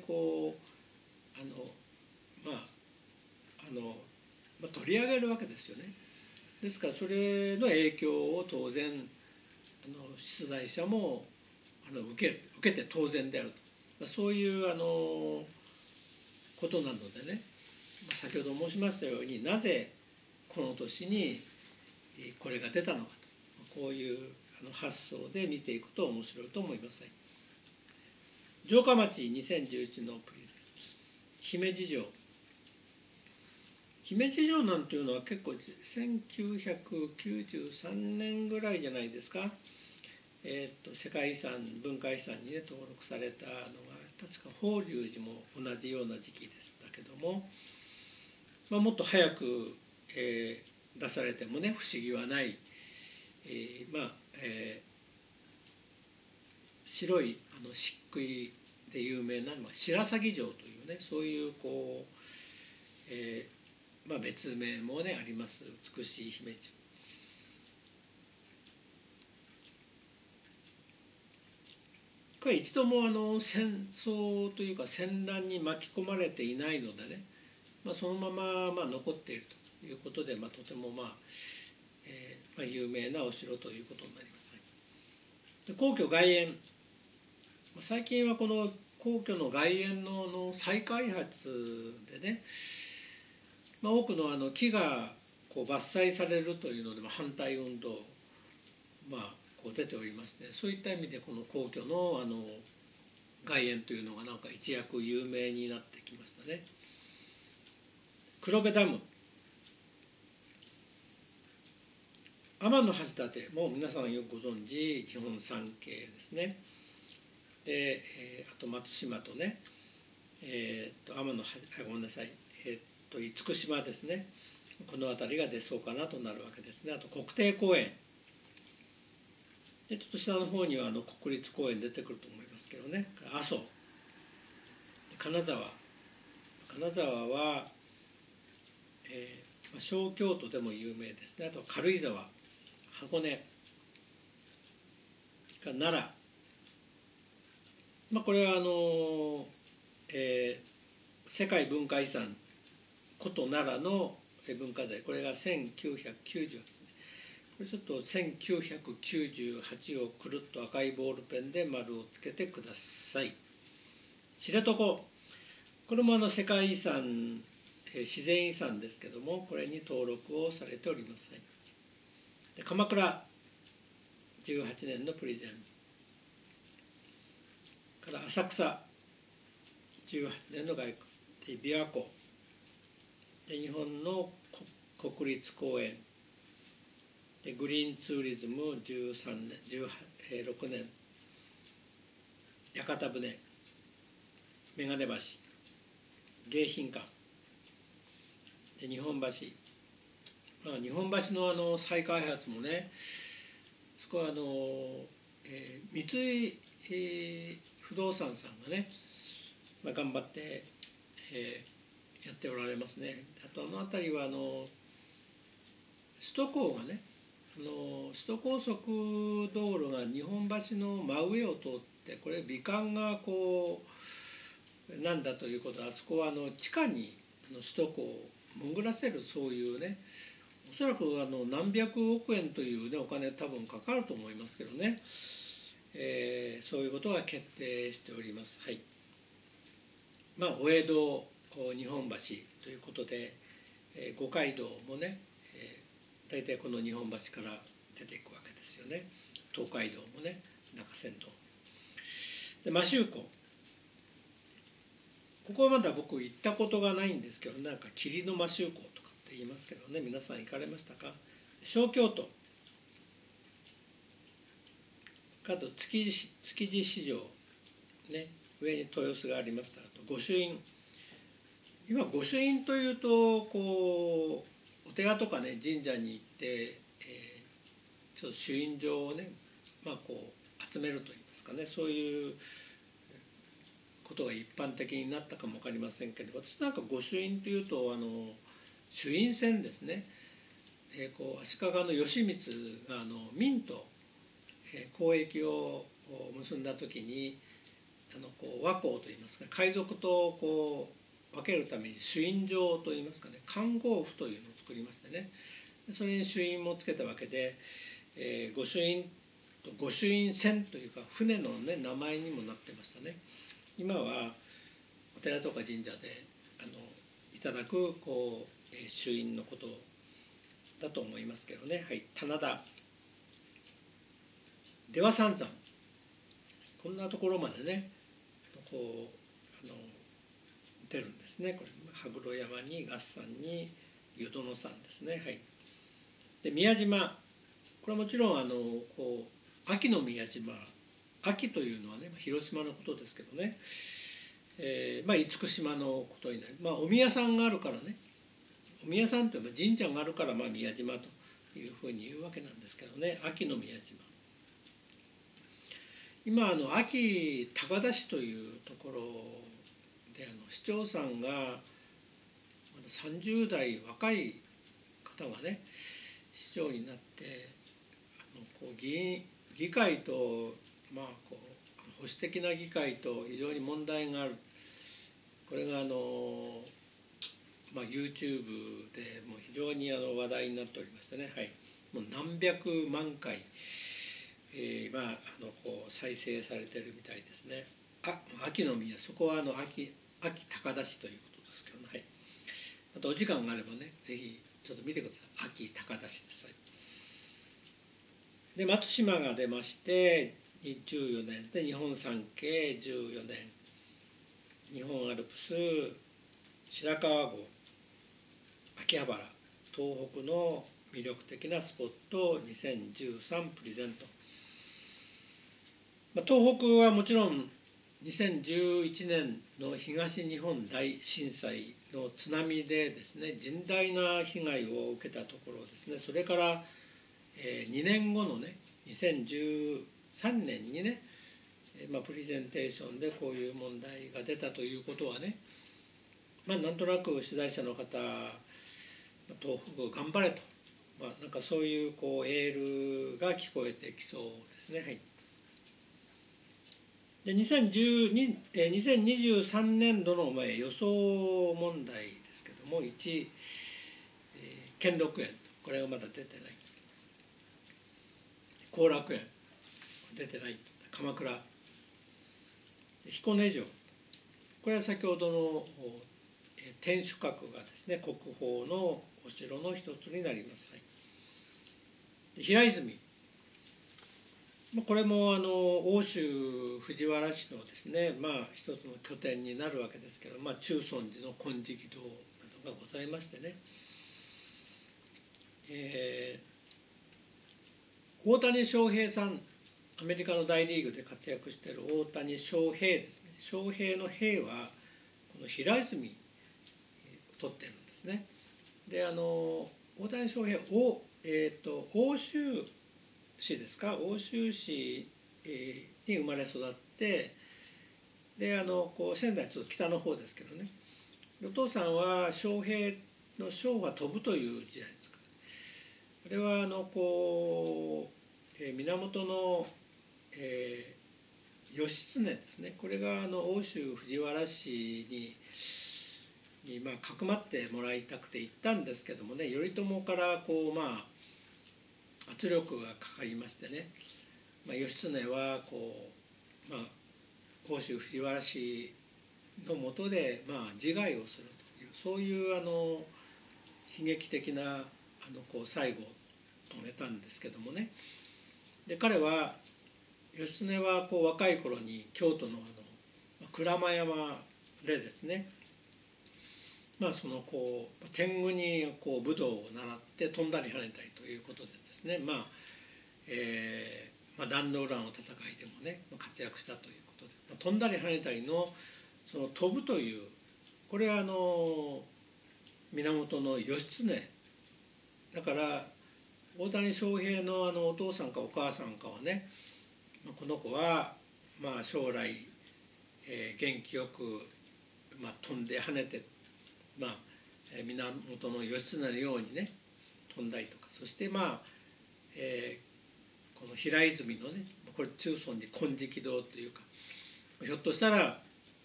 取り上げるわけですよね。ですからそれの影響を当然出題者も受けて当然であると、そういうことなのでね、先ほど申しましたようになぜこの年にこれが出たのかと、こういう発想で見ていくと面白いと思います。城下町2011のプレゼン姫路城。姫路城なんていうのは結構1993年ぐらいじゃないですか。世界遺産文化遺産に、登録されたのが確か法隆寺も同じような時期でしたけども、もっと早く、出されてもね不思議はない、白い漆喰で有名な白鷺城というね、そういう別名もねあります美しい姫路城。これ一度も戦争というか戦乱に巻き込まれていないのでね、そのまま残っているということで、とても有名なお城ということになります。で皇居外苑、最近はこの皇居の外苑の再開発でね、多くの木が伐採されるというので反対運動出ておりまして、そういった意味でこの皇居の外苑というのがなんか一躍有名になってきましたね。黒部ダム、天橋立も皆さんよくご存知日本三景ですね。で、あと松島とね、天橋ごめんなさい、厳島ですね、この辺りが出そうかなとなるわけですね。あと国定公園で、ちょっと下の方には国立公園出てくると思いますけどね、阿蘇、金沢は、小京都でも有名ですね。あとは軽井沢、箱根、奈良、これは世界文化遺産古都奈良の文化財、これが1998年、これちょっと1998をくるっと赤いボールペンで丸をつけてください。知床、これも世界遺産自然遺産ですけども、これに登録をされております。で鎌倉18年のプレゼンから浅草18年の外国で琵琶湖で日本の国立公園でグリーンツーリズム13年16年屋形船眼鏡橋迎賓館で日本橋、日本橋の再開発もね、そこは三井、不動産さんがね、頑張って、やっておられますね。あと辺りは首都高がね、首都高速道路が日本橋の真上を通って、これ美観がなんだということで、あそこは地下に首都高を潜らせる、そういうね、おそらく何百億円という、ね、お金多分かかると思いますけどね、そういうことが決定しております。はい。お江戸日本橋ということで、五街道もね、大体この日本橋から出ていくわけですよね。東海道もね、中山道で摩周湖、ここはまだ僕行ったことがないんですけど、なんか霧の摩周湖とかって言いますけどね、皆さん行かれましたか。小京都、あと築地市場ね、上に豊洲がありました。あと御朱印、今御朱印というとお寺とかね神社に行って、ちょっと朱印状をね、集めるといいますかね、そういうことが一般的になったかも分かりませんけど、私なんか御朱印というと朱印船ですね、足利の義満が明と交易を結んだ時に和光といいますか、海賊と分けるために朱印状といいますかね、環合符というのを作りましてね、それに朱印もつけたわけで、御朱印と御朱印船というか船の、ね、名前にもなってましたね。今はお寺とか神社でいただく朱印のことだと思いますけどね。はい、棚田出羽三山、こんなところまでね出るんですね。これ羽黒山に月山に淀野山ですね。はい、で宮島、これはもちろん秋の宮島、秋というのはね広島のことですけどね、厳島のことになり、お宮さんがあるからね、お宮さんというのは神社があるから宮島というふうに言うわけなんですけどね、秋の宮島。今秋高田市というところで市長さんがまだ30代若い方がね市長になって議会と保守的な議会と非常に問題がある。これがYouTube でもう非常に話題になっておりましてね、はい、もう何百万回、再生されてるみたいですね。秋の宮、そこは秋高田市ということですけどね、はい、またお時間があればねぜひちょっと見てください。秋高田市です。で松島が出まして14年で日本三景14年、日本アルプス白川郷、秋葉原、東北の魅力的なスポット2013プレゼント。東北はもちろん2011年の東日本大震災の津波でですね甚大な被害を受けたところですね。それから2年後のね2013年にねプレゼンテーションでこういう問題が出たということはね、なんとなく取材者の方、東北頑張れと、なんかそういうエールが聞こえてきそうですね。はい、で2023年度の予想問題ですけども、1、兼六園、これはまだ出てない、後楽園出てない、鎌倉、彦根城、これは先ほどの天守閣がですね国宝のお城の一つになります。はい、平泉、これも奥州藤原氏のですね一つの拠点になるわけですけど、中尊寺の金色堂などがございましてね、大谷翔平さん、アメリカの大リーグで活躍している大谷翔平ですね。翔平の平はこの平泉を取ってるんですね。で大谷翔平、奥州市ですか、奥州市に生まれ育って、で仙台ちょっと北の方ですけどね、お父さんは翔平の翔は飛ぶという字ですか。これは源の義経ですね。これが奥州藤原氏にかくまってもらいたくて行ったんですけどもね、頼朝から圧力がかかりましてね、義経は奥州藤原氏の下で自害をするという、そういう悲劇的な最後を遂げたんですけどもね。で彼は義経は若い頃に京都の鞍馬山でですね、その天狗に武道を習って飛んだり跳ねたりということでですね、壇ノ浦の戦いでもね活躍したということで、飛んだり跳ねたりのその飛ぶという、これは源義経だから、大谷翔平のお父さんかお母さんかはね、この子は将来元気よく、飛んで跳ねて、源義経のようにね飛んだりとか、そしてこの平泉のね、これ中尊寺金色堂というか、ひょっとしたら、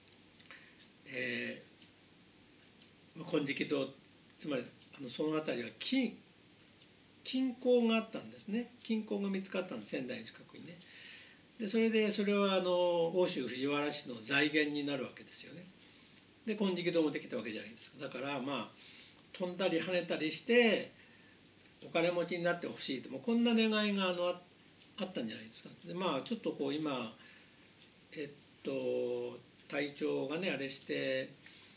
金色堂、つまりその辺りは金鉱があったんですね。金鉱が見つかったんです、仙台の近くにね。でそれは奥州藤原氏の財源になるわけですよね。で金色堂もできたわけじゃないですか。だから飛んだり跳ねたりしてお金持ちになってほしいと、こんな願いがあったんじゃないですか。でちょっと今隊長がねあれして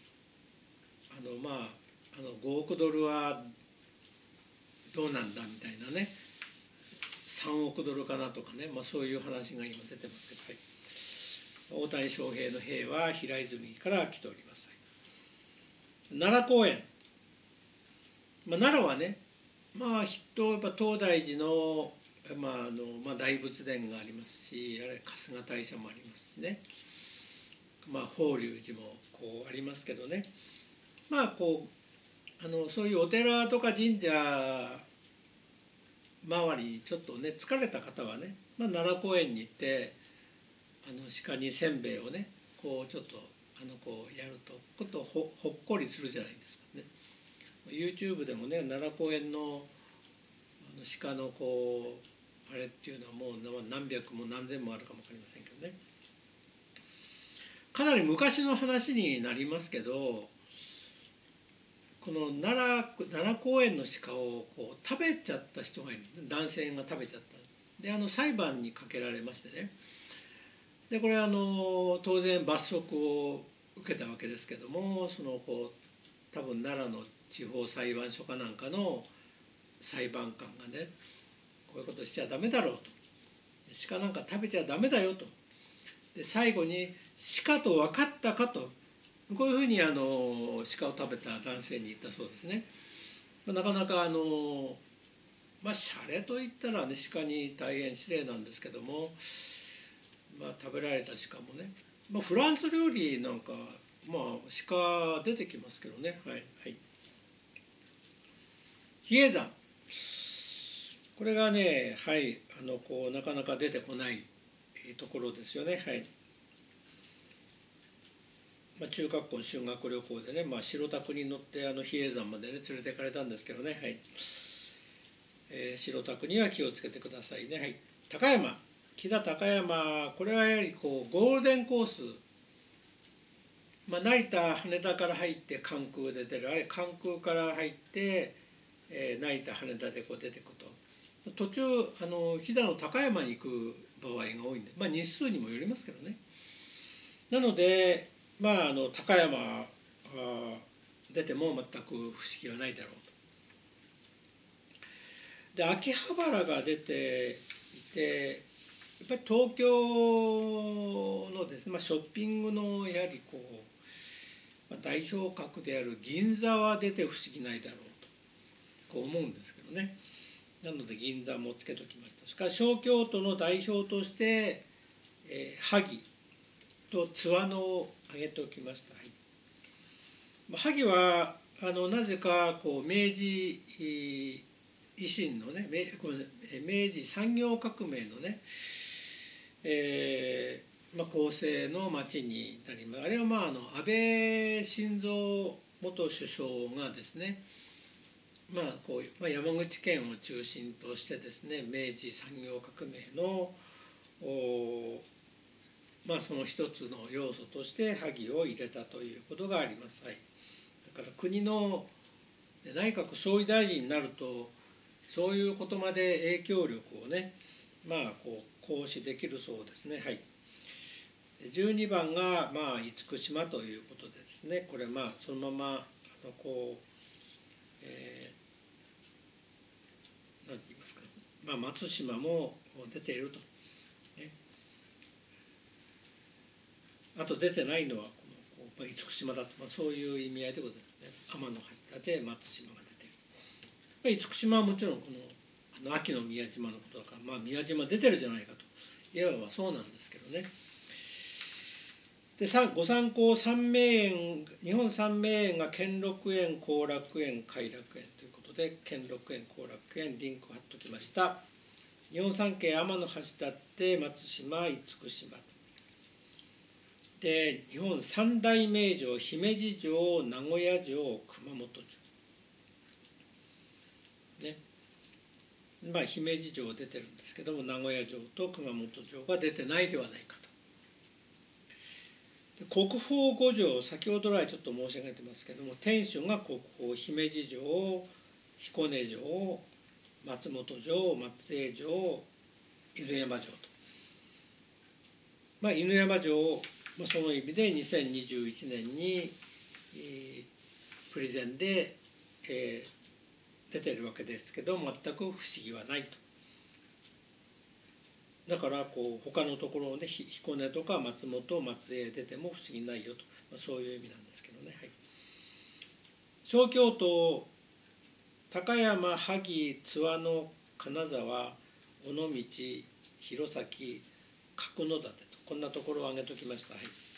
5億ドルはどうなんだみたいなね、3億ドルかなとかね、そういう話が今出てますけど、大谷翔平の兵は平泉から来ております。奈良公園、奈良はね、やっぱ東大寺の、大仏殿がありますし、あれ春日大社もありますしね、法隆寺もありますけどね、そういうお寺とか神社周りちょっとね疲れた方はね、奈良公園に行って鹿にせんべいをねちょっとやるとことほっこりするじゃないですかね。YouTube でもね奈良公園の鹿のあれっていうのはもう何百も何千もあるかも分かりませんけどね、かなり昔の話になりますけど、この奈良公園の鹿を食べちゃった人がいる、男性が食べちゃった。で裁判にかけられましてね、でこれ当然罰則を受けたわけですけども、多分奈良の地方裁判所かなんかの裁判官がね、こういうことしちゃダメだろうと、鹿なんか食べちゃダメだよと、で最後に鹿と分かったかと、こういうふうに鹿を食べた男性に言ったそうですね。なかなかシャレといったらね鹿に大変失礼なんですけども、食べられた鹿もね、フランス料理なんか鹿出てきますけどね。はいはい。比叡山、これがね、なかなか出てこないところですよね。はい。中学校修学旅行でね、白タクに乗って比叡山までね連れてかれたんですけどね。はい。白タクには気をつけてくださいね。はい。高山、飛騨高山、これはやはりゴールデンコース、成田羽田から入って関空で出る、あれ関空から入って成田羽田で出てくと、途中飛騨の高山に行く場合が多いんで、日数にもよりますけどね。なので高山出ても全く不思議はないだろうと。で秋葉原が出ていて、やっぱり東京のですね、ショッピングのやはり代表格である銀座は出て不思議ないだろうと思うんですけどね。なので銀座もつけときました。しかし小京都の代表として萩と津和野を挙げておきました。萩はなぜか明治維新のね、明治産業革命のね、構成の町になります。あれは安倍晋三元首相がですね、山口県を中心としてですね、明治産業革命のその一つの要素として萩を入れたということがあります。はい、だから国の内閣総理大臣になるとそういうことまで影響力をね行使できるそうですね。はい、12番が厳島ということでですね、これそのままなんて言いますか、松島も出ていると、ね、あと出てないのは厳島だと、そういう意味合いでございますね。天橋立、松島が出ている。厳島はもちろん秋の宮島のことだから、宮島出てるじゃないかといえばそうなんですけどね。 でご参考三名園、日本三名園が兼六園、後楽園、偕楽園ということで、兼六園、後楽園、リンク貼っときました。日本三景、天橋立、松島、厳島。で、日本三大名城、姫路城、名古屋城、熊本城。ね。まあ、姫路城出てるんですけども、名古屋城と熊本城が出てないではないかと。国宝五城、先ほど来ちょっと申し上げてますけども、天守が国宝、姫路城、彦根城、松本城、松江城、犬山城と。まあ、犬山城もその意味で2021年に、プレゼンで、出てるわけですけど、全く不思議はないと。だから他のところで彦根とか松本、松江出ても不思議ないよと、そういう意味なんですけどね。はい、小京都、高山、萩、津和野、金沢、尾道、弘前、角館と、こんなところを挙げておきました。はい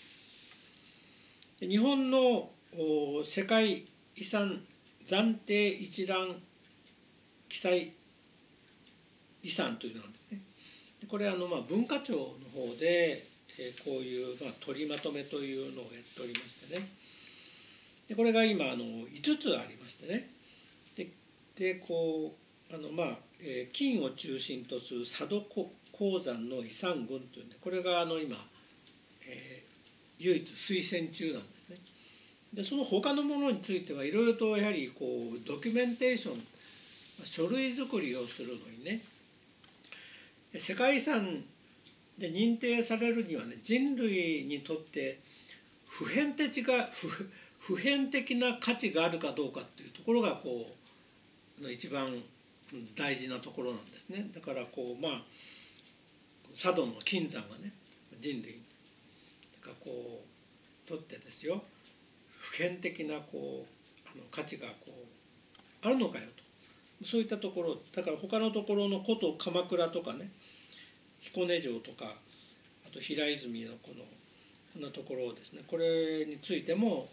、日本の世界遺産暫定一覧記載遺産というのなんですね。これは文化庁の方でこういう取りまとめというのをやっておりましてね。でこれが今5つありましてね。で金を中心とする佐渡鉱山の遺産群というんで、これが今、唯一推薦中なんですね。でその他のものについてはいろいろとやはりドキュメンテーション、書類作りをするのにね、世界遺産で認定されるにはね、人類にとって普遍的な価値があるかどうかっていうところが一番大事なところなんですね。だから佐渡の金山がね、人類がとってですよ、普遍的な価値があるのかよと、そういったところだから、他のところの古都鎌倉とかね、彦根城とか、あと平泉のこんなところですね、これについても、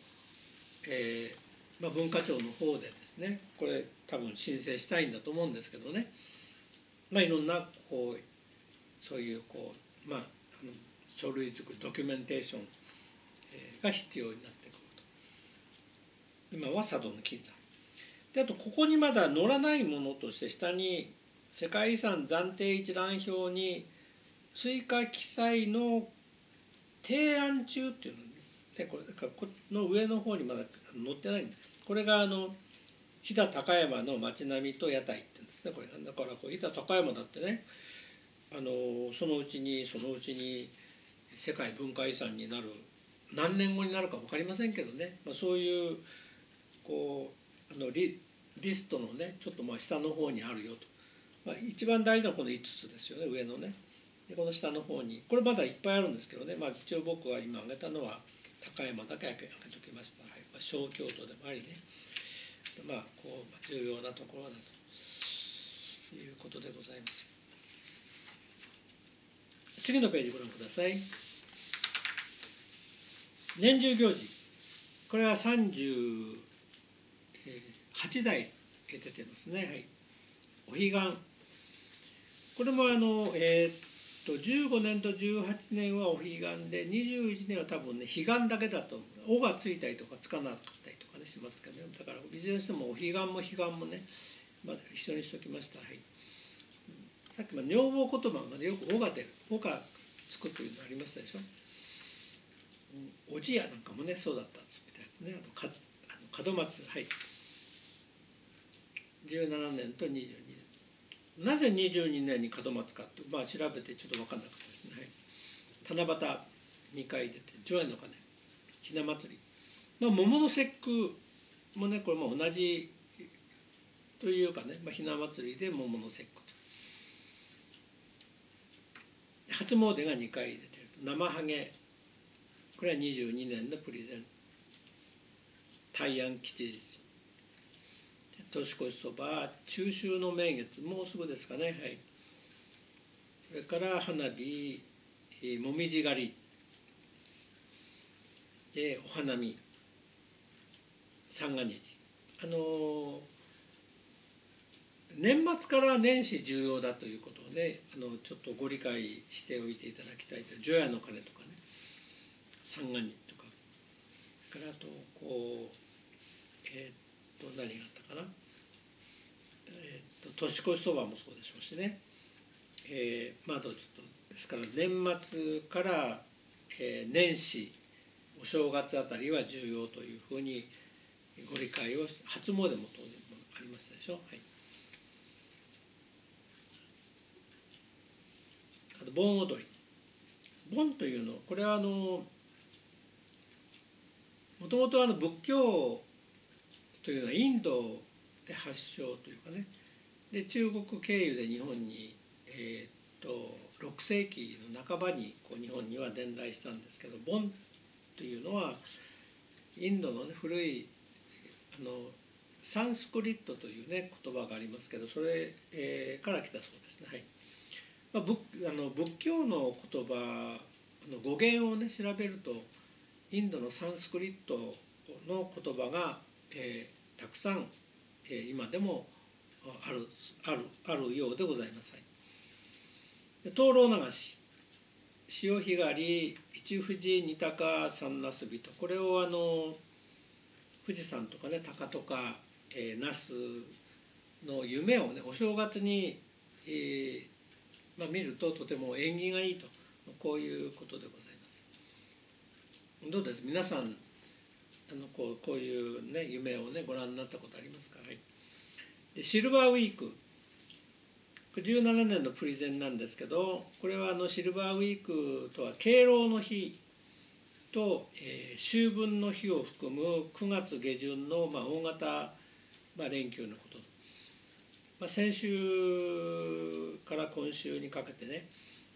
文化庁の方でですね、これ多分申請したいんだと思うんですけどね、いろんなそういう書類作り、ドキュメンテーションが必要になってくると。今は佐渡の金山で、あとここにまだ載らないものとして、下に世界遺産暫定一覧表に追加記載の提案中っていうので、これだからこの上の方にまだ載ってないんです。これが飛騨高山の町並みと屋台っていうんですね。これだから飛騨高山だってね、そのうちに世界文化遺産になる、何年後になるか分かりませんけどね、そういうリストのね、ちょっと下の方にあるよと。一番大事なのはこの5つですよね、上のね。でこの下の方にこれまだいっぱいあるんですけどね、一応僕は今挙げたのは高山だけ挙げておきました。はい、小京都でもありね、重要なところだということでございます。次のページご覧ください。年中行事、これは38題出てますね。はい、お彼岸、これも15年と18年はお彼岸で、21年は多分ね、彼岸だけだと、尾がついたりとかつかなかったりとかねしますけどね、だからいずれにしてもお彼岸も彼岸もね、一緒にしておきました。はい、さっき女房言葉までよく尾が出る、尾がつくというのありましたでしょ。おじやなんかもね、そうだったんですみたいですね。あと門松、はい、17年と22年。なぜ22年に門松かって、調べてちょっと分かんなかったですね。はい、七夕2回出て、除夜の鐘、ひな祭り、桃の節句もね、これも同じというかね、ひな祭りで桃の節句と。初詣が2回出てると。生ハゲ、これは22年のプレゼン。大安吉日、年越しそば、中秋の名月、もうすぐですかね。はい、それから花火、もみじ狩り、 お花見、三が日、年末から年始重要だということをね、ちょっとご理解しておいていただきたいと。除夜の鐘とかね、三が日とか、からあと何があったかな、年越しそばもそうでしょうしね、あとちょっとですから年末から、年始お正月あたりは重要というふうにご理解を、初詣も当然ありましたでしょ。はい、あと盆踊り。盆というの、これはもともと仏教というのはインドで発祥というかね、で中国経由で日本に、6世紀の半ばに日本には伝来したんですけど、盆というのはインドの、ね、古いサンスクリットという、ね、言葉がありますけど、それ、から来たそうですね。はい、仏教の言葉の語源を、ね、調べるとインドのサンスクリットの言葉が、たくさん、今でもあるようでございます。はい、灯籠流し、潮干狩り、一富士二鷹三なすびと、これを富士山とかね、鷹とか、那須の夢をね、お正月に、見るととても縁起がいいと、こういうことでございます。どうです皆さん、こういう、ね、夢をねご覧になったことありますか。はい、でシルバーウィーク、17年のプレゼンなんですけど、これはシルバーウィークとは敬老の日と、秋分の日を含む9月下旬の、大型、連休のこと。先週から今週にかけてね、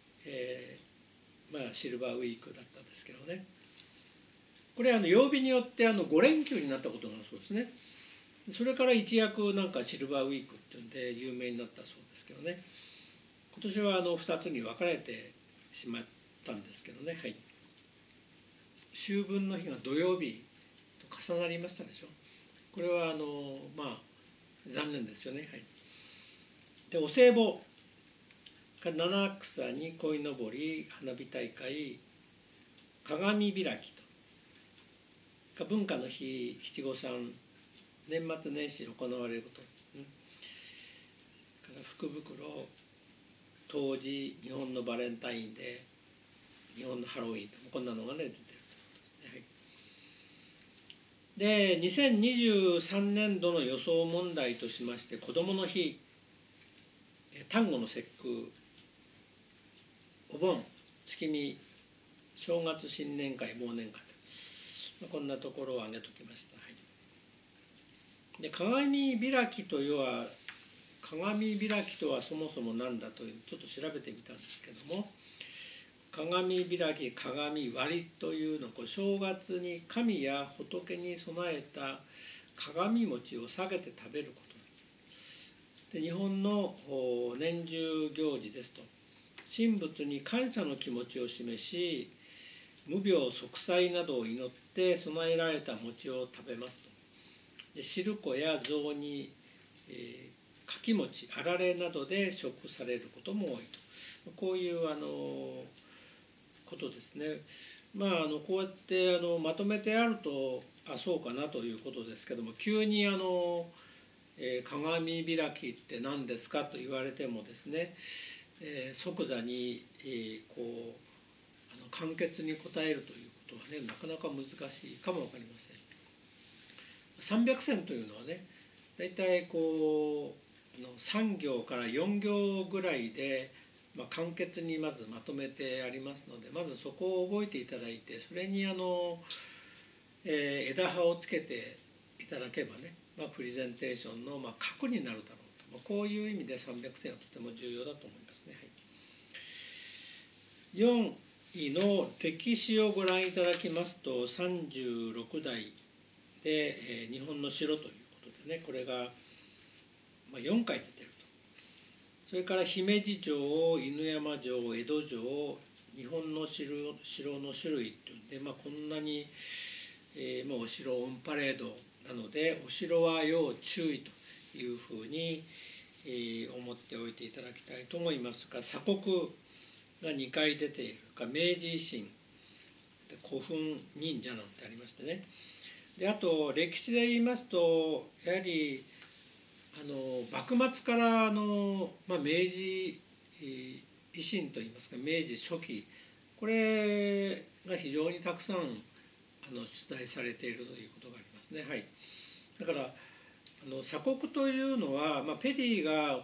シルバーウィークだったんですけどね、これ曜日によって5連休になったことがそうですね。それから一躍なんかシルバーウィークっていうんで有名になったそうですけどね、今年は2つに分かれてしまったんですけどね。はい、秋分の日が土曜日と重なりましたでしょ。これは残念ですよね。はい、でお歳暮、七草に鯉のぼり、花火大会、鏡開きと、文化の日、七五三、年末年始に行われること、から福袋、冬至、日本のバレンタインデー、日本のハロウィンと、こんなのがね出てるということですね。はい、で2023年度の予想問題としまして、子どもの日、端午の節句、お盆、月見、正月、新年会、忘年会と、こんなところを挙げときました。はい、で鏡開きとはそもそも何だというちょっと調べてみたんですけども、鏡開き、鏡割りというのを正月に神や仏に備えた鏡餅を下げて食べることで、日本の年中行事ですと、神仏に感謝の気持ちを示し、無病息災などを祈って備えられた餅を食べますと。で汁粉や雑煮、かき餅、あられなどで食されることも多いと、こういうことですね。こうやってまとめてあるとそうかなということですけども、急に鏡開きって何ですかと言われてもですね、即座に、簡潔に答えるということはね、なかなか難しいかも分かりません。300選というのはね、大体3行から4行ぐらいで、簡潔にまずまとめてありますので、まずそこを覚えていただいて、それに枝葉をつけていただけばね、プレゼンテーションの核になるだろうと、こういう意味で300選はとても重要だと思いますね。はい、4位の歴史をご覧いただきますと、36代で、日本の城ということでね、これが4回出てると。それから姫路城、犬山城、江戸城、 日本の城の種類っていうんで、こんなに、お城オンパレードなのでお城は要注意というふうに、思っておいていただきたいと思いますが、鎖国が2回出ているか、明治維新、古墳忍者なんてありましてね。であと歴史で言いますと、やはり幕末から明治維新といいますか、明治初期、これが非常にたくさん出題されているということがありますね。はい、だから鎖国というのは、ペリーが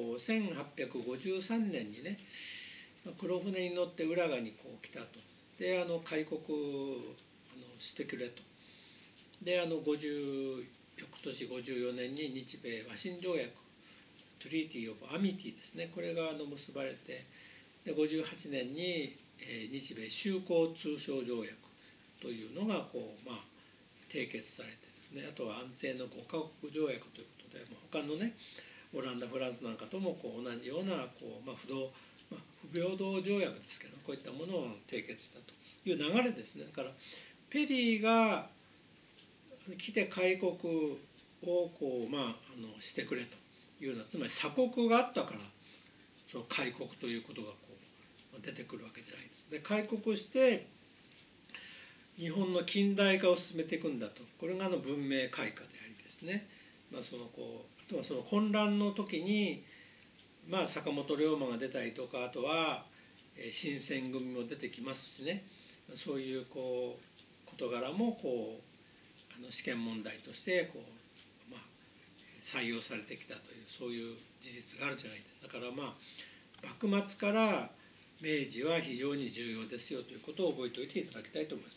1853年にね、黒船に乗って浦賀に来たと。で開国してくれと。で翌年54年に日米和親条約、トリーティー・オブ・アミティですね、これが結ばれて、で58年に日米修好通商条約というのが締結されてですね、あとは安政の5カ国条約ということで、他のねオランダフランスなんかとも同じような不平等条約ですけど、こういったものを締結したという流れですね。だからペリーが来て開国をしてくれというのは、つまり鎖国があったからその開国ということが出てくるわけじゃないです。で開国して日本の近代化を進めていくんだと、これが文明開化でありですね、あとはその混乱の時に、坂本龍馬が出たりとか、あとは新選組も出てきますしね、そういう事柄も試験問題として採用されてきたという、そういう事実があるじゃないですか。だから幕末から明治は非常に重要ですよということを覚えておいていただきたいと思います。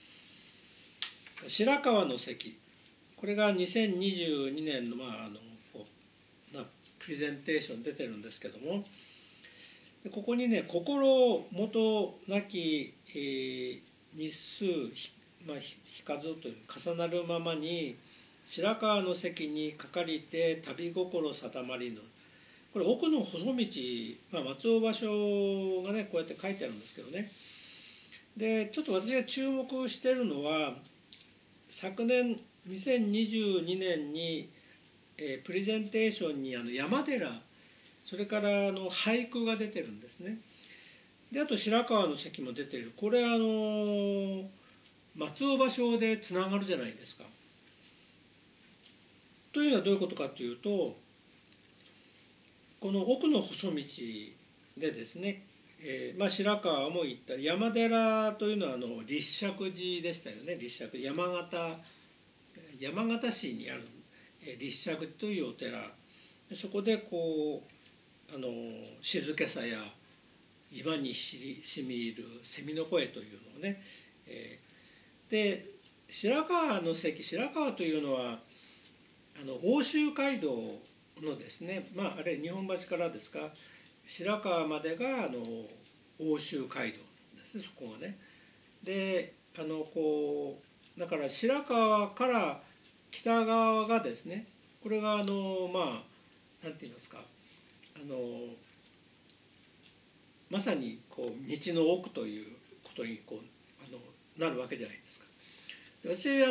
白河の関、これが2022年のプレゼンテーション出てるんですけども、ここにね、心もとなき日数日数という重なるままに白河の関にかかりて旅心定まりぬ、これ奥の細道、松尾芭蕉がねこうやって書いてあるんですけどね。でちょっと私が注目しているのは、昨年2022年にプレゼンテーションに山寺、それから俳句が出てるんですね。であと白河の関も出ている。これ松尾芭蕉でつながるじゃないですか。というのはどういうことかというと、この奥の細道でですね、白河も言った山寺というのは立石寺でしたよね。立石、山形市にある立石寺というお寺、そこで静けさや岩にしみ入る蝉の声というのをね、で白河の関、白河というのは奥州街道のですね、あれ日本橋からですか、白河までが奥州街道ですね、そこがね。でだから白河から北側がですね、これがなんて言いますか、まさに道の奥ということになるわけじゃないですか。で私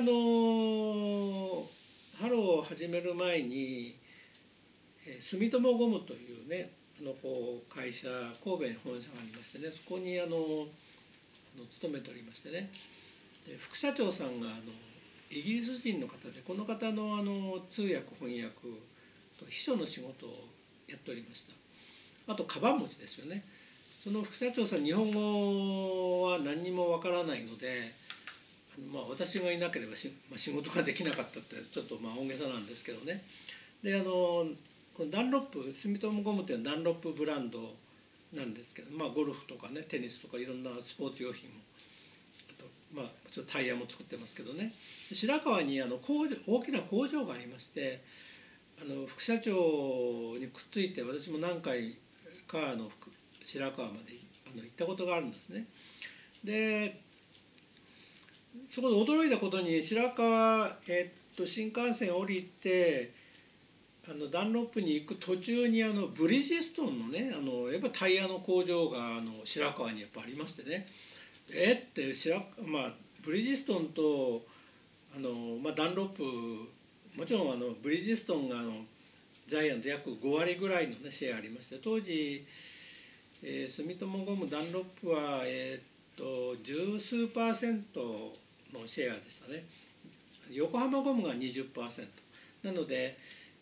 ハローを始める前に住友ゴムというね会社、神戸に本社がありましてね、そこに勤めておりましてね、で副社長さんがイギリス人の方で、この方の通訳翻訳と秘書の仕事をやっておりました。あとカバン持ちですよね。その副社長さん、日本語は何にもわからないので、私がいなければ仕事ができなかったってちょっと大げさなんですけどね。でこのダンロップ、住友ゴムというのはダンロップブランドなんですけど、ゴルフとかね、テニスとかいろんなスポーツ用品も、あとちょっとタイヤも作ってますけどね。白河に大きな工場がありまして、副社長にくっついて私も何回か白河まで行ったことがあるんですね。でそこで驚いたことに、白河、新幹線降りてダンロップに行く途中にブリヂストンのねやっぱタイヤの工場が白川にやっぱありましてね、ってブリヂストンとダンロップ、もちろんブリヂストンがジャイアント約5割ぐらいの、ね、シェアありまして、当時、住友ゴムダンロップは、十数%のシェアでしたね。横浜ゴムが 20%なので、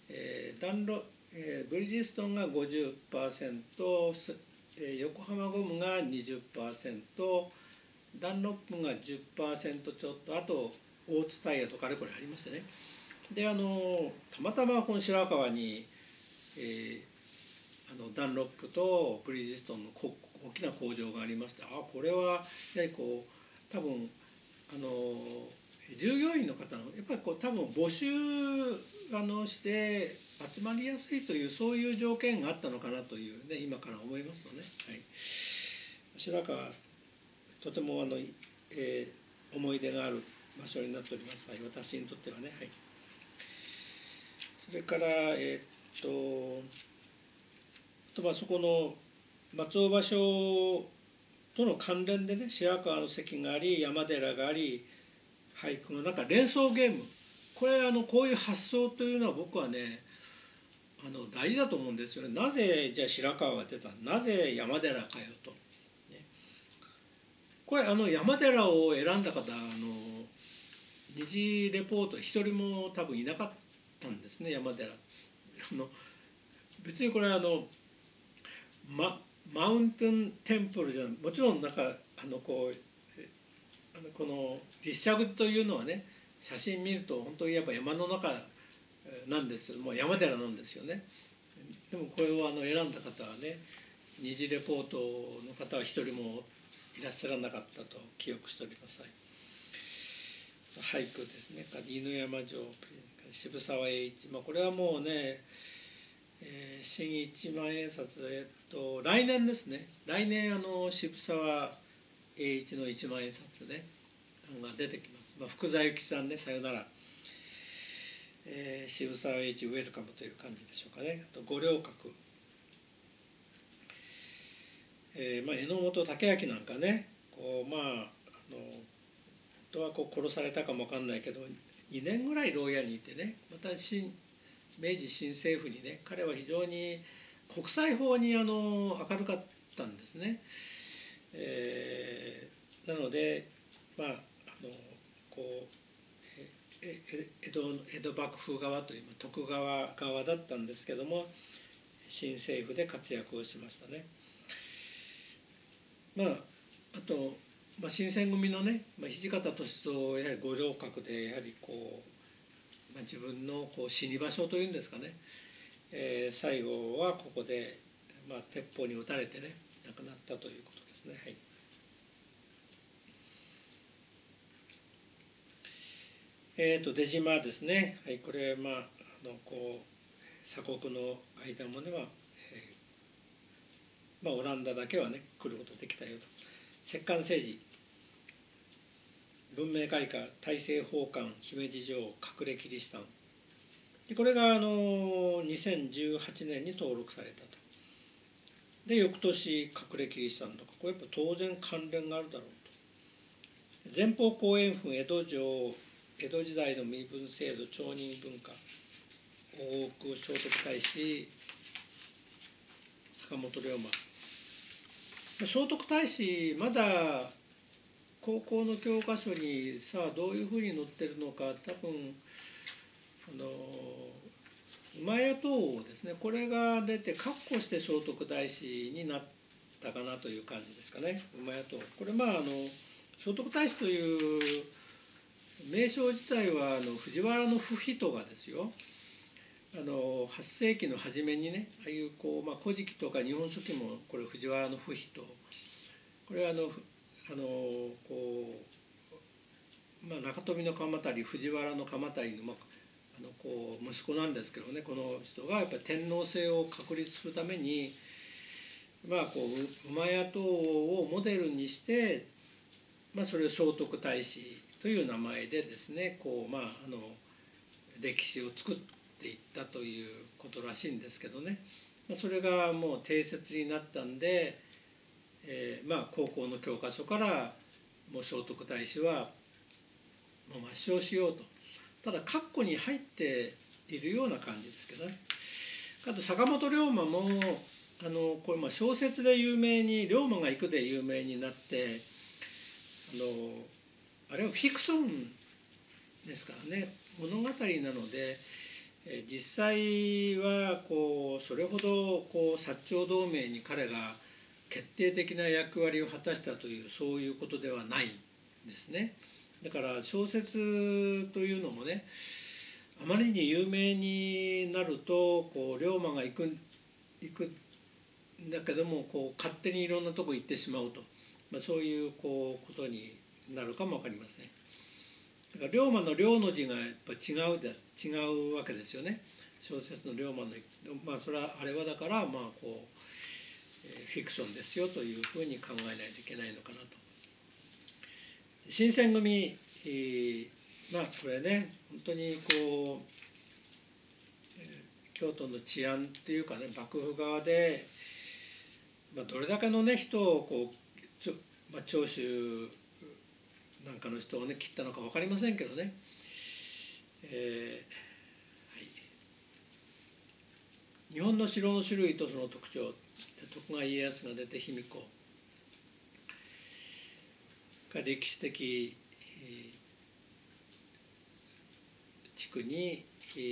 ブリヂストンが 50%、横浜ゴムが 20%、ダンロップが 10% ちょっと、あと大津タイヤとかあれこれありましてね。でたまたまこの白川に、ダンロップとブリヂストンの大きな工場がありまして、これはやはり多分従業員の方のやっぱり多分募集して集まりやすいという、そういう条件があったのかなというね、今から思いますのね。はい、白川とても思い出がある場所になっております。はい、私にとってはね。はい、それからそこの松尾芭蕉との関連でね、白川の関があり山寺があり俳句のなんか連想ゲーム、これこういう発想というのは僕はね大事だと思うんですよね。なぜじゃあ白川が出た、なぜ山寺かよと、ね、これ山寺を選んだ方二次レポート一人も多分いなかったんですね。山寺別にこれマウンテンテンプルじゃない、もちろんなんかこの立石というのはね、写真見ると本当にやっぱ山の中なんですよ。もう山寺なんですよね。でもこれを選んだ方はね、二次レポートの方は一人もいらっしゃらなかったと記憶しております。俳句ですね。犬山城、渋沢栄一、これはもうね、新一万円札、来年ですね、来年渋沢栄一の一万円札ねが出てきます。福沢諭吉さんね、さよなら、渋沢栄一ウェルカムという感じでしょうかね。あと五稜郭、榎本武明なんかね、本当は殺されたかも分かんないけど2年ぐらい牢屋にいてね、また明治新政府にね、彼は非常に国際法に明るかったんですね。なので江戸幕府側という徳川側だったんですけども、新政府で活躍をしましたね。あと、新選組のね、土方歳三、やはり五稜郭でやはり自分の死に場所というんですかね、最後はここで、鉄砲に撃たれてね亡くなったということですね。はい、出島ですね。はい、これ鎖国の間もね、オランダだけはね来ることできたよと。摂関政治、文明開化、大政奉還、姫路城、隠れキリシタン、これが2018年に登録されたと。で翌年隠れキリシタンとか、これやっぱ当然関連があるだろうと。前方後円墳、江戸城、江戸時代の身分制度、町人文化、大奥聖徳太子、坂本龍馬。聖徳太子まだ高校の教科書にさあどういうふうに載ってるのか、多分厩戸王ですね、これが出て括弧して聖徳太子になったかなという感じですかね。厩戸王、これ聖徳太子という名称自体は藤原不比等がですよ、8世紀の初めにね、ああいう古事記とか日本書紀もこれ藤原不比等、これは中富の鎌足、藤原鎌足の息子なんですけどね、この人がやっぱり天皇制を確立するために厩戸王をモデルにして、それを聖徳太子という名前でですね歴史を作っっていったということらしいんですけどね、それがもう定説になったんで、高校の教科書からもう聖徳太子はもう抹消しようと、ただ括弧に入っているような感じですけどね。あと坂本龍馬もこれ小説で有名に、龍馬が行くで有名になって、あれはフィクションですからね、物語なので、実際はそれほど薩長同盟に彼が決定的な役割を果たしたという、そういうことではないですね。だから小説というのもね、あまりに有名になると龍馬が行くんだけども勝手にいろんなとこ行ってしまうと、そういうことになるかも分かりません。だから龍馬の龍の字がやっぱ違うわけですよね。小説の龍馬の、それはあれはだからフィクションですよというふうに考えないといけないのかなと。新選組、これね、本当に京都の治安っていうかね、幕府側で、どれだけのね人を長州なんかの人をね切ったのか分かりませんけどね、日本の城の種類とその特徴、徳川家康が出て卑弥呼が歴史的地区に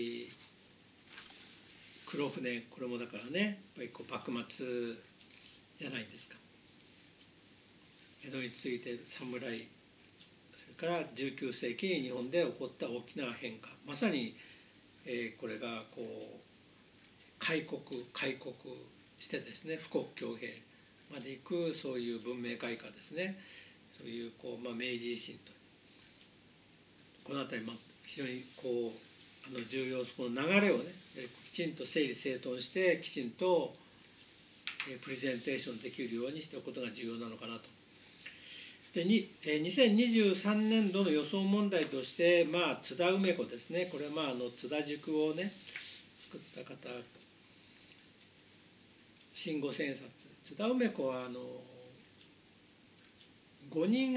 黒船、これもだからねやっぱり幕末じゃないですか。江戸に続いて侍、それから19世紀に日本で起こった大きな変化、まさにこれが開国してですね、富国強兵までいくそういう文明開化ですね、そういう明治維新と、この辺り非常に重要、この流れをねきちんと整理整頓してきちんとプレゼンテーションできるようにしておくことが重要なのかなと。で2023年度の予想問題として、津田梅子ですね、これは津田塾をね作った方、新五千円札、津田梅子は5人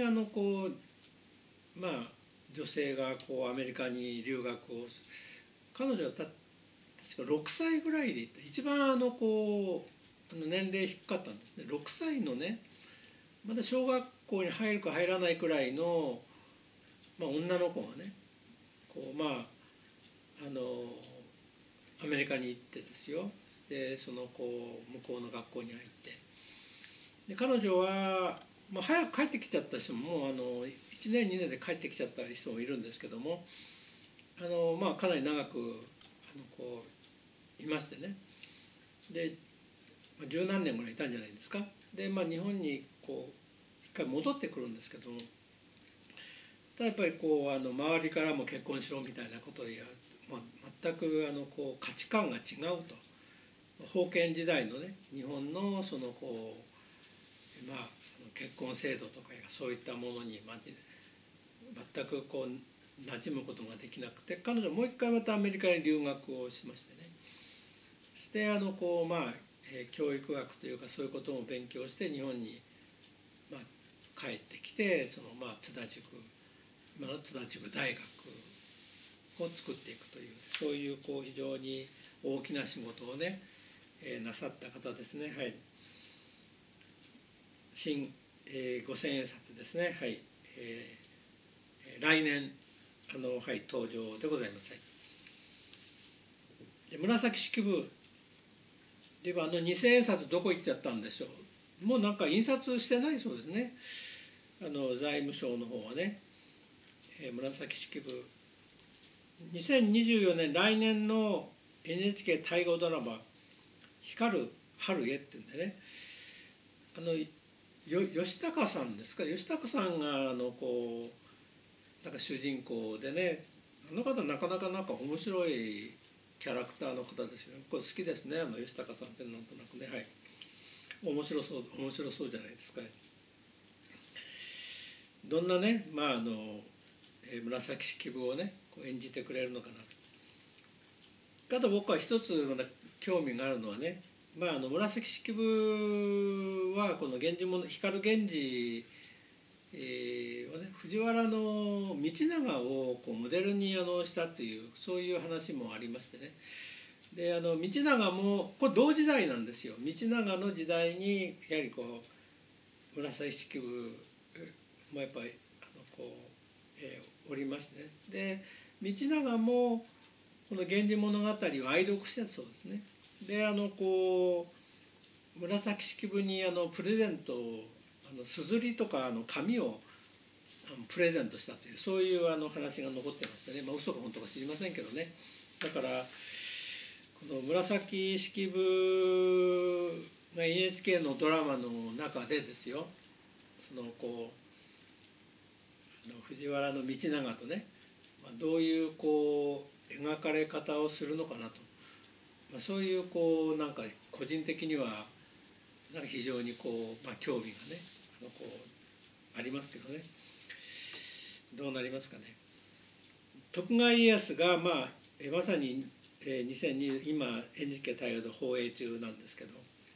女性がアメリカに留学を、彼女は確か6歳ぐらいで行った、一番年齢低かったんですね。6歳のね、まだ小学校に入るか入らないくらいの、女の子がねアメリカに行ってですよ、でその向こうの学校に入って、で彼女は、早く帰ってきちゃった人も1年2年で帰ってきちゃった人もいるんですけども、かなり長くいましてね、で十何年ぐらいいたんじゃないですか。で日本に一回戻ってくるんですけども、ただやっぱり周りからも結婚しろみたいなことを言う、全く価値観が違うと。封建時代のね日本の結婚制度とかそういったものに全く馴染むことができなくて、彼女はもう一回またアメリカに留学をしましてね、そして教育学というかそういうことも勉強して日本に帰ってきて、津田塾、今の津田塾大学を作っていくという、そういう非常に大きな仕事をねなさった方ですね。はい、新五千円札ですね。はい、来年登場でございます。で紫式部では2000円札どこ行っちゃったんでしょう。もうなんか印刷してないそうですね。財務省の方はね、紫式部2024年来年の NHK 大河ドラマ「光る春へ」っていうんでね、吉高さんですか、吉高さんがなんか主人公でね、あの方なかなか面白いキャラクターの方ですよね。これ好きですね、吉高さんってなんとなくね、はい、面白そうじゃないですか。どんなね、紫式部をね演じてくれるのかな。 あと僕は一つまだ興味があるのはね、紫式部はこの源氏物光源氏はね、藤原道長をこうモデルにしたっていうそういう話もありましてね。で道長もこれ同時代なんですよ。道長の時代にやはりこう紫式部もやっぱりこう、おりましてね。で道長もこの「源氏物語」を愛読してたそうですね。でこう紫式部にプレゼントを硯とか紙をプレゼントしたというそういう話が残ってましてね、嘘か本当か知りませんけどね。だからこの紫式部が NHK のドラマの中でですよ、そのこう藤原道長とね、どういうこう描かれ方をするのかなと、そういうこうなんか個人的にはなんか非常にこう、興味がねこうありますけどね。どうなりますかね。徳川家康がまさに2002今 NHK 大河で放映中なんですけど、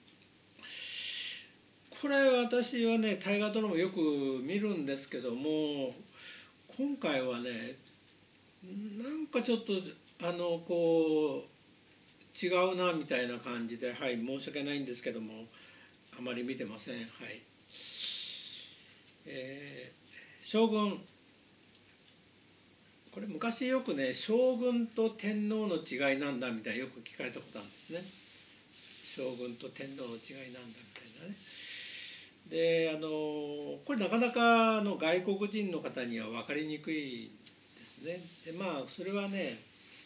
これ私はね大河ドラマよく見るんですけども、今回はねなんかちょっとこう違うなみたいな感じで、申し訳ないんですけどもあまり見てません。将軍、これ昔よくね将軍と天皇の違いなんだみたいなよく聞かれたことあるんですね。将軍と天皇の違いなんだみたいなね。でこれなかなか外国人の方には分かりにくいですね。でそれはね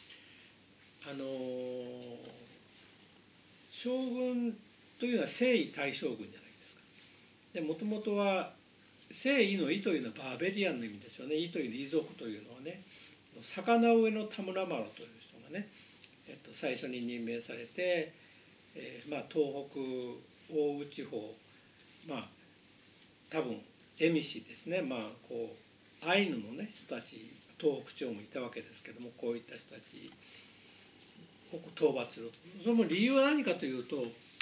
将軍というのは征夷大将軍じゃないですか。でもともとは征夷の夷というのはバーベリアンの意味ですよね。夷というのは夷族というのはね、魚上の田村麻呂という人がね、最初に任命されて、東北奥羽地方、多分蝦夷ですね、こうアイヌの、ね、人たち東北地方もいたわけですけども、こういった人たちを討伐すると。その理由は何かというと、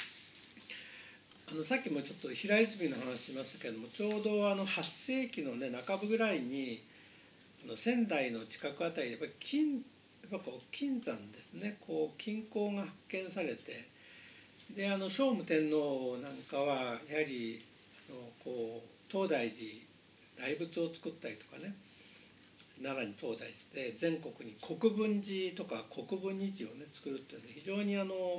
さっきもちょっと平泉の話しましたけれども、ちょうど8世紀の、ね、中部ぐらいに仙台の近くあたりでやっぱり金山ですね、こう金鉱が発見されて、で聖武天皇なんかはやはりこう東大寺大仏を作ったりとかね、奈良に東大して全国に国分寺とか国分尼寺をね作るっていうので、非常に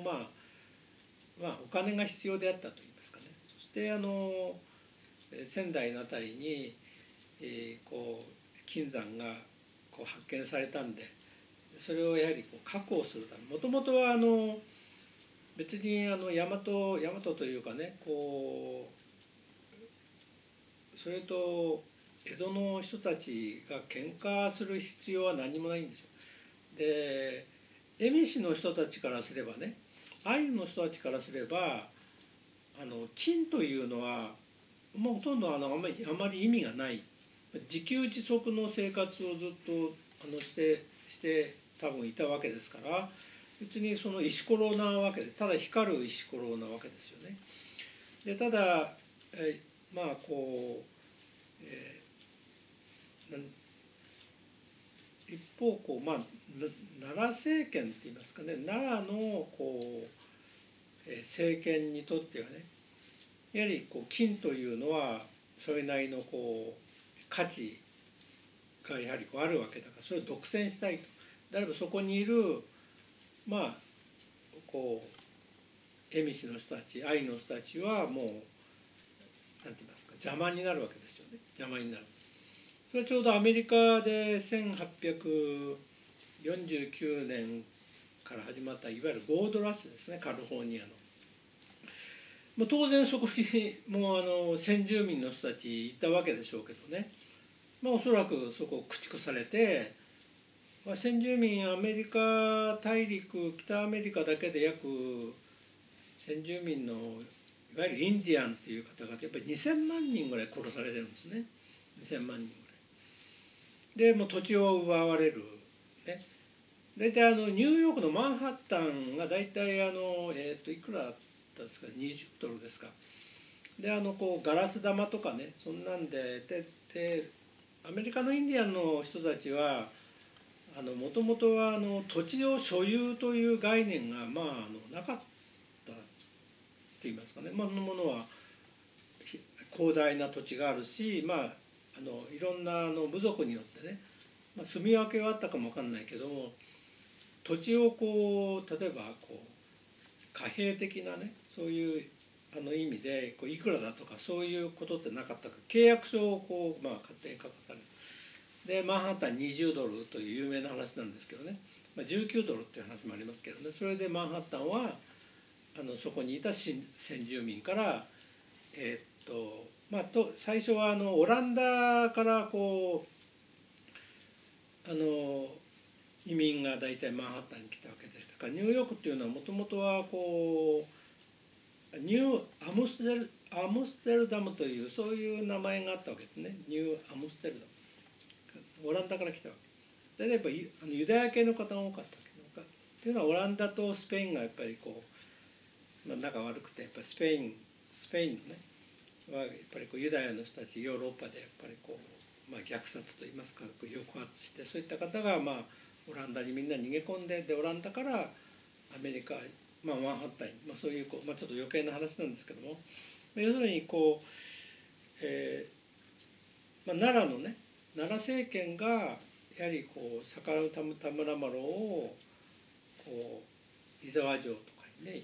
お金が必要であったといいますかね。そして仙台の辺りに、こう金山がこう発見されたんで、それをやはりこう確保するため、もともとは別に大和というかね、こうそれと蝦夷の人たちが喧嘩する必要は何もないんですよ。で蝦夷の人たちからすればね、アイヌの人たちからすれば金というのはもうほとんどあまり意味がない、自給自足の生活をずっとして多分いたわけですから、別にその石ころなわけです。ただ光る石ころなわけですよね。でただこう、一方こう奈良政権っていいますかね、奈良のこう政権にとってはね、やはりこう金というのはそれなりのこう価値がやはりこうあるわけだから、それを独占したいと。であればそこにいるこう蝦夷の人たち、アイヌの人たちはもう何て言いますか、邪魔になるわけですよね。邪魔になる。それはちょうどアメリカで1849年から始まったいわゆるゴールドラッシュですね、カリフォルニアの。当然そこにもう先住民の人たち行ったわけでしょうけどね、おそらくそこを駆逐されて、先住民アメリカ大陸北アメリカだけで約先住民のいわゆるインディアンという方々やっぱり2000万人ぐらい殺されてるんですね。2000万人ぐらいでもう土地を奪われるね。 大体ニューヨークのマンハッタンが大体いくらだったですか、$20ですか。でこうガラス玉とかね、そんなんでアメリカのインディアンの人たちはもともとは土地を所有という概念がなかったって言いますかね、ものは広大な土地があるし、いろんな部族によってね、住み分けはあったかも分かんないけども、土地をこう例えばこう貨幣的なね、そういう意味でいくらだとかそういうことってなかったか、契約書をこう勝手に書かされる。でマンハッタン$20という有名な話なんですけどね、$19っていう話もありますけどね、それでマンハッタンはそこにいた先住民から最初はオランダからこう移民が大体マンハッタンに来たわけで、だからニューヨークっていうのはもともとはこうニューアムステルダムというそういう名前があったわけですね。ニューアムステルダム、オランダから来たわけ。例えばユダヤ系の方が多かったわけっていうのは、オランダとスペインがやっぱりこう仲悪くて、やっぱりスペインのねはやっぱりこうユダヤの人たちヨーロッパでやっぱりこう、虐殺といいますか抑圧して、そういった方がオランダにみんな逃げ込んで、オランダからアメリカ、マンハッタンに、そういうちょっと余計な話なんですけども、要するにこう、奈良のね、奈良政権がやはりこう坂田村麻呂をこう伊沢城とかにね行って、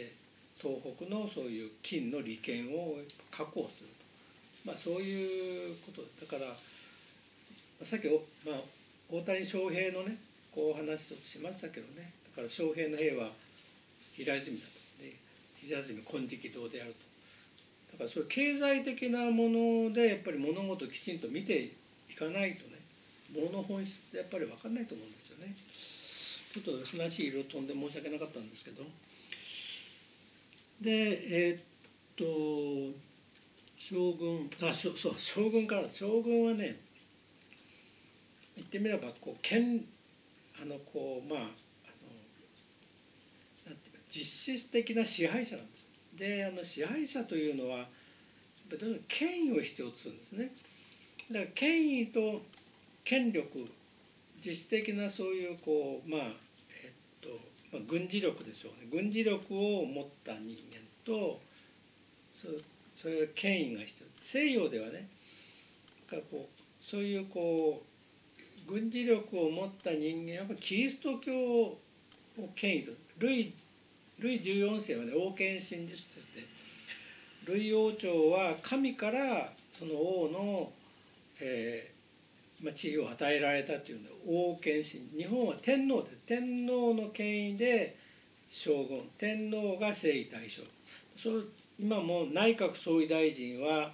東北のそういう金の利権を確保すると、そういうことだから、さっき大谷翔平のねこう話をしましたけどね、だから翔平の兵は平泉だと、で平泉金色堂であると。だからそういう経済的なものでやっぱり物事をきちんと見ていかないとね、物の本質ってやっぱり分かんないと思うんですよね。ちょっと話いろいろ飛んで申し訳なかったんですけど、で将軍はね、言ってみればこうなんていうか実質的な支配者なんです。で支配者というのは権威を必要とするんですね。だから権威と権力、実質的なそういうこう軍事力でしょうね。軍事力を持った人間とそういう権威が必要です。西洋ではね、そういう軍事力を持った人間はキリスト教を権威と、ルイ14世はね王権真実として、ルイ王朝は神からその王の、地位を与えられたというので王権真、日本は天皇です。天皇の権威で将軍、天皇が征夷大将。今も内閣総理大臣は、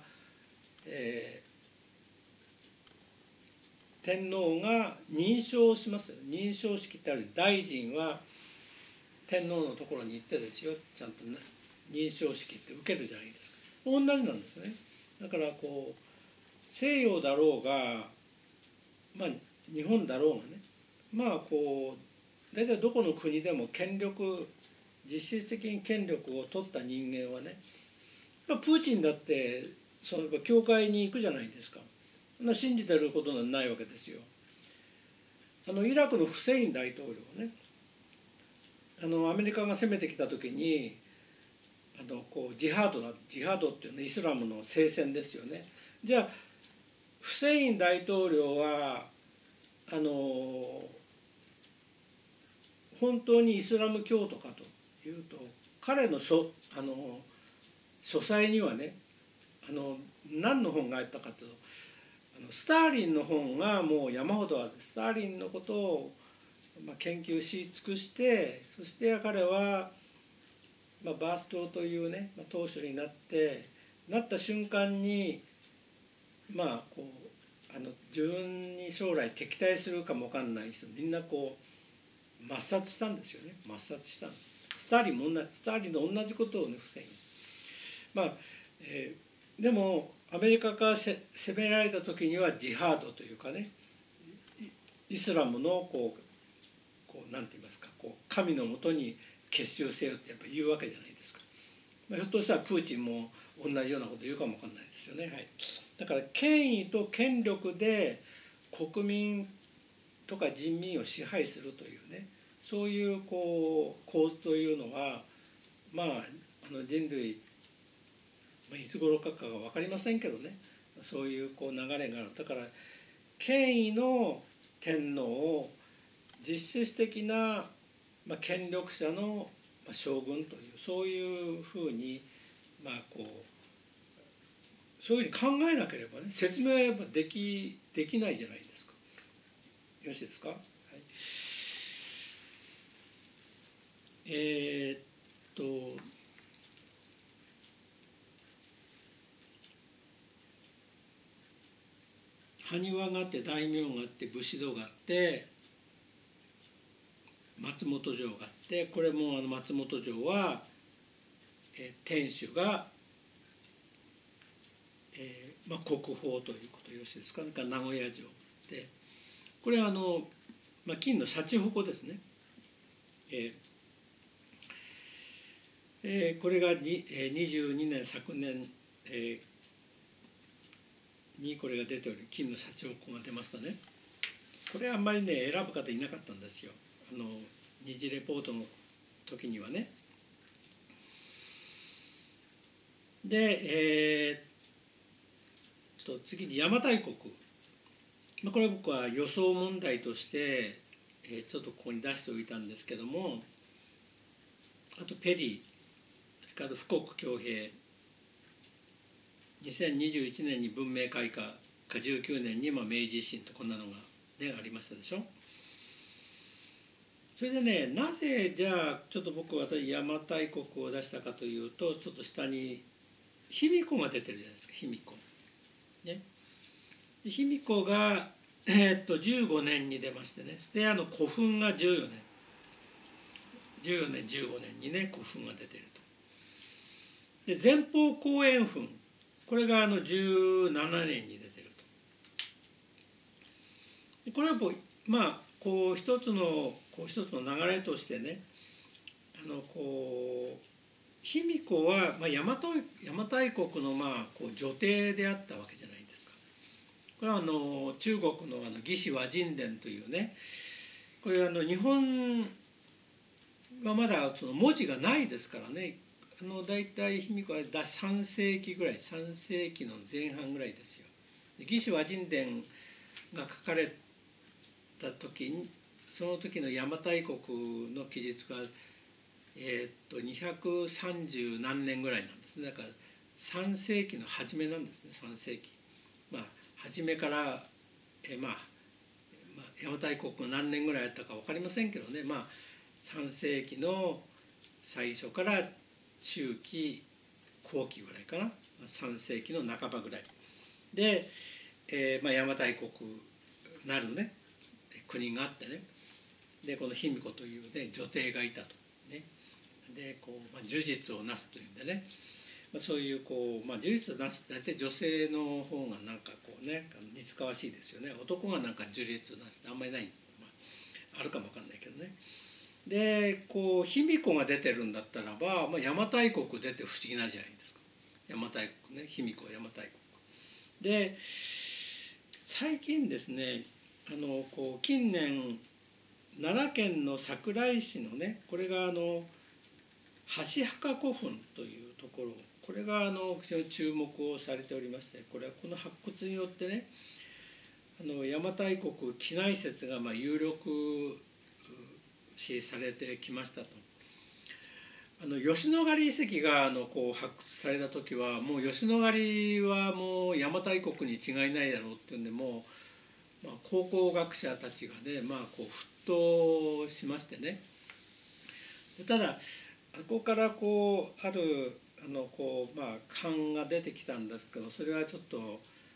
天皇が認証しますよ。認証式ってある。大臣は天皇のところに行ってですよ、ちゃんと認証式って受けるじゃないですか。同じなんですね。だからこう西洋だろうが、日本だろうがね、大体どこの国でも実質的に権力を取った人間はね、プーチンだってその教会に行くじゃないですか。信じてることなんないわけですよ。イラクのフセイン大統領ね、アメリカが攻めてきた時にジハードっていうのはイスラムの聖戦ですよね。じゃあフセイン大統領は本当にイスラム教徒かというと、彼の書斎にはね何の本があったかというと、スターリンの本がもう山ほどある。スターリンのことを研究し尽くして、そして彼はバーストというね党首になった瞬間に自分に将来敵対するかも分かんない人みんな抹殺したんですよね。抹殺したの。スターリンの同じことをね防ぎ、でもアメリカから攻められた時にはジハードというかね、イスラムのこうなんて言いますか、こう神のもとに結集せよってやっぱ言うわけじゃないですか。ひょっとしたらプーチンも同じようなこと言うかもわかんないですよね。はい、だから権威と権力で国民とか人民を支配するというね、そういうこう構図というのは、まあ人類、いつ頃かは分かりませんけどね、そういうこう流れがある。だから権威の天皇を実質的な権力者の将軍という、そういうふうにこうそういうふうに考えなければね、説明はやっぱできないじゃないですか。よろしいですか。はい、埴輪があって大名があって武士道があって松本城があって、これも松本城は、天守が、国宝ということよろしいですか。名古屋城で、これは金のシャチホコですね。これが22年昨年、にこれが出ており、金のシャチホコが出ましたね。これはあんまりね選ぶ方いなかったんですよ、二次レポートの時にはね。で、次に邪馬台国、これは僕は予想問題として、ちょっとここに出しておいたんですけども、あとペリー、それから富国強兵、2021年に文明開化か19年に明治維新と、こんなのが、ね、ありましたでしょ。それでね、なぜじゃあちょっと僕は邪馬台国を出したかというと、ちょっと下に卑弥呼が出てるじゃないですか。卑弥呼、ね、卑弥呼が、15年に出ましてね、で古墳が14年15年にね古墳が出ていると。で前方後円墳、これが17年に出ていると。これはこう一つの流れとしてね、こう卑弥呼は邪馬台国のこう女帝であったわけじゃないですか。これは中国の魏志倭人伝というね、これ日本はまだその文字がないですからね、大体卑弥呼は3世紀ぐらい、3世紀の前半ぐらいですよ。魏志倭人伝が書かれた時に、その時の邪馬台国の記述が230何年ぐらいなんですね。だから3世紀の初めなんですね。3世紀、初めから邪馬台国が何年ぐらいあったか分かりませんけどね、3世紀の最初から中期後期ぐらいかな、3世紀の半ばぐらいで、邪馬台国なるね国があってね、でこの卑弥呼というね女帝がいたとね。でこう、呪術をなすというんでね、そういうこう、呪術をなすって大体女性の方がなんかこうね似つかわしいですよね。男がなんか呪術をなすってあんまりない、あるかもわかんないけどね。でこう卑弥呼が出てるんだったらば、邪馬台国出て不思議なんじゃないですか。邪馬台国ね、卑弥呼邪馬台国で、最近ですねこう近年奈良県の桜井市のね、これが箸墓古墳というところ、これが非常に注目をされておりまして、これはこの発掘によってね邪馬台国畿内説が有力視されてきましたと。吉野ヶ里遺跡がこう発掘された時は、もう吉野ヶ里はもう邪馬台国に違いないだろうっていうんで、もう、考古学者たちがねこう沸騰しましてね。ただここからこうあるこう勘が出てきたんですけど、それはちょっと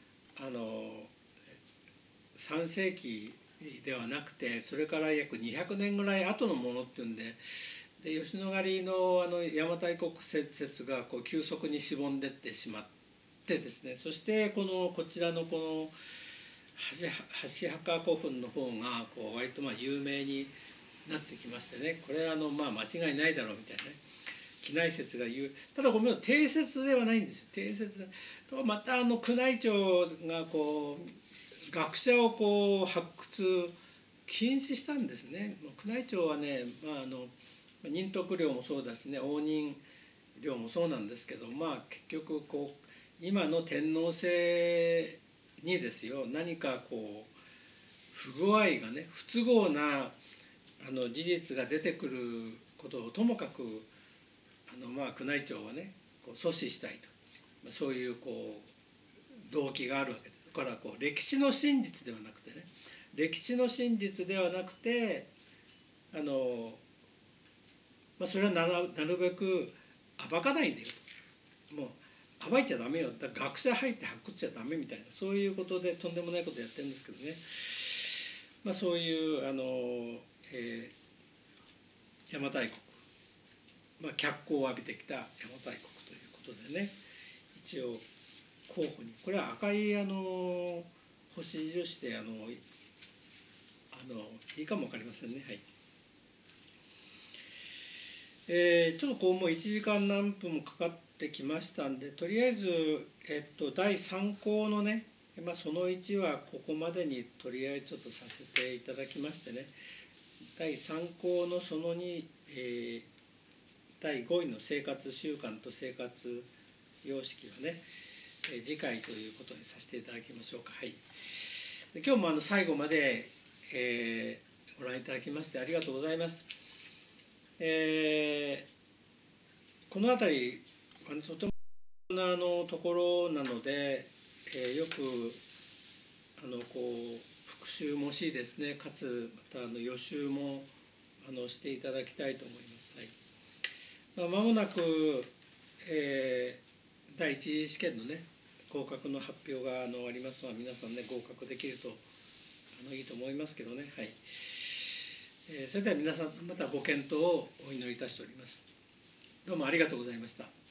3世紀ではなくて、それから約200年ぐらい後のものっていうんで、吉野ヶ里の邪馬台国説がこう急速にしぼんでってしまってですね、そしてこちらのこの箸墓古墳の方がこう割と有名になってきましてね、これはまあ間違いないだろうみたいなね、畿内説が言う。ただこれ定説ではないんですよ。定説とまた宮内庁がこう学者をこう発掘禁止したんですね。宮内庁はね、任徳領もそうだしね、応仁領もそうなんですけど、結局こう今の天皇制にですよ、何かこう不具合がね、不都合な事実が出てくることをともかく宮内庁はねこう阻止したいと、そういうこう動機があるわけです。だからこう歴史の真実ではなくてね、歴史の真実ではなくてそれはなるべく暴かないんだよと、もう暴いちゃダメよ、だから学者入って発掘しちゃダメみたいな、そういうことでとんでもないことやってるんですけどね、そういう邪馬台国、脚光を浴びてきた邪馬台国ということでね、一応候補に、これは赤い星印でいいかも分かりませんね。はい。ちょっとこうもう1時間何分もかかってきましたんで、とりあえず、第3項のね、その1はここまでにとりあえずちょっとさせていただきましてね、第3項のその2、第5位の生活習慣と生活様式はね、次回ということにさせていただきましょうか。はい。で今日も最後まで、ご覧いただきましてありがとうございます。この辺りとてもなところなので、よくこう復習もしですね、かつまた予習もしていただきたいと思います。はい。間もなく、第一次試験のね合格の発表があります。皆さんね合格できるといいと思いますけどね。はい。それでは皆さんまたご検討をお祈りいたしております。どうもありがとうございました。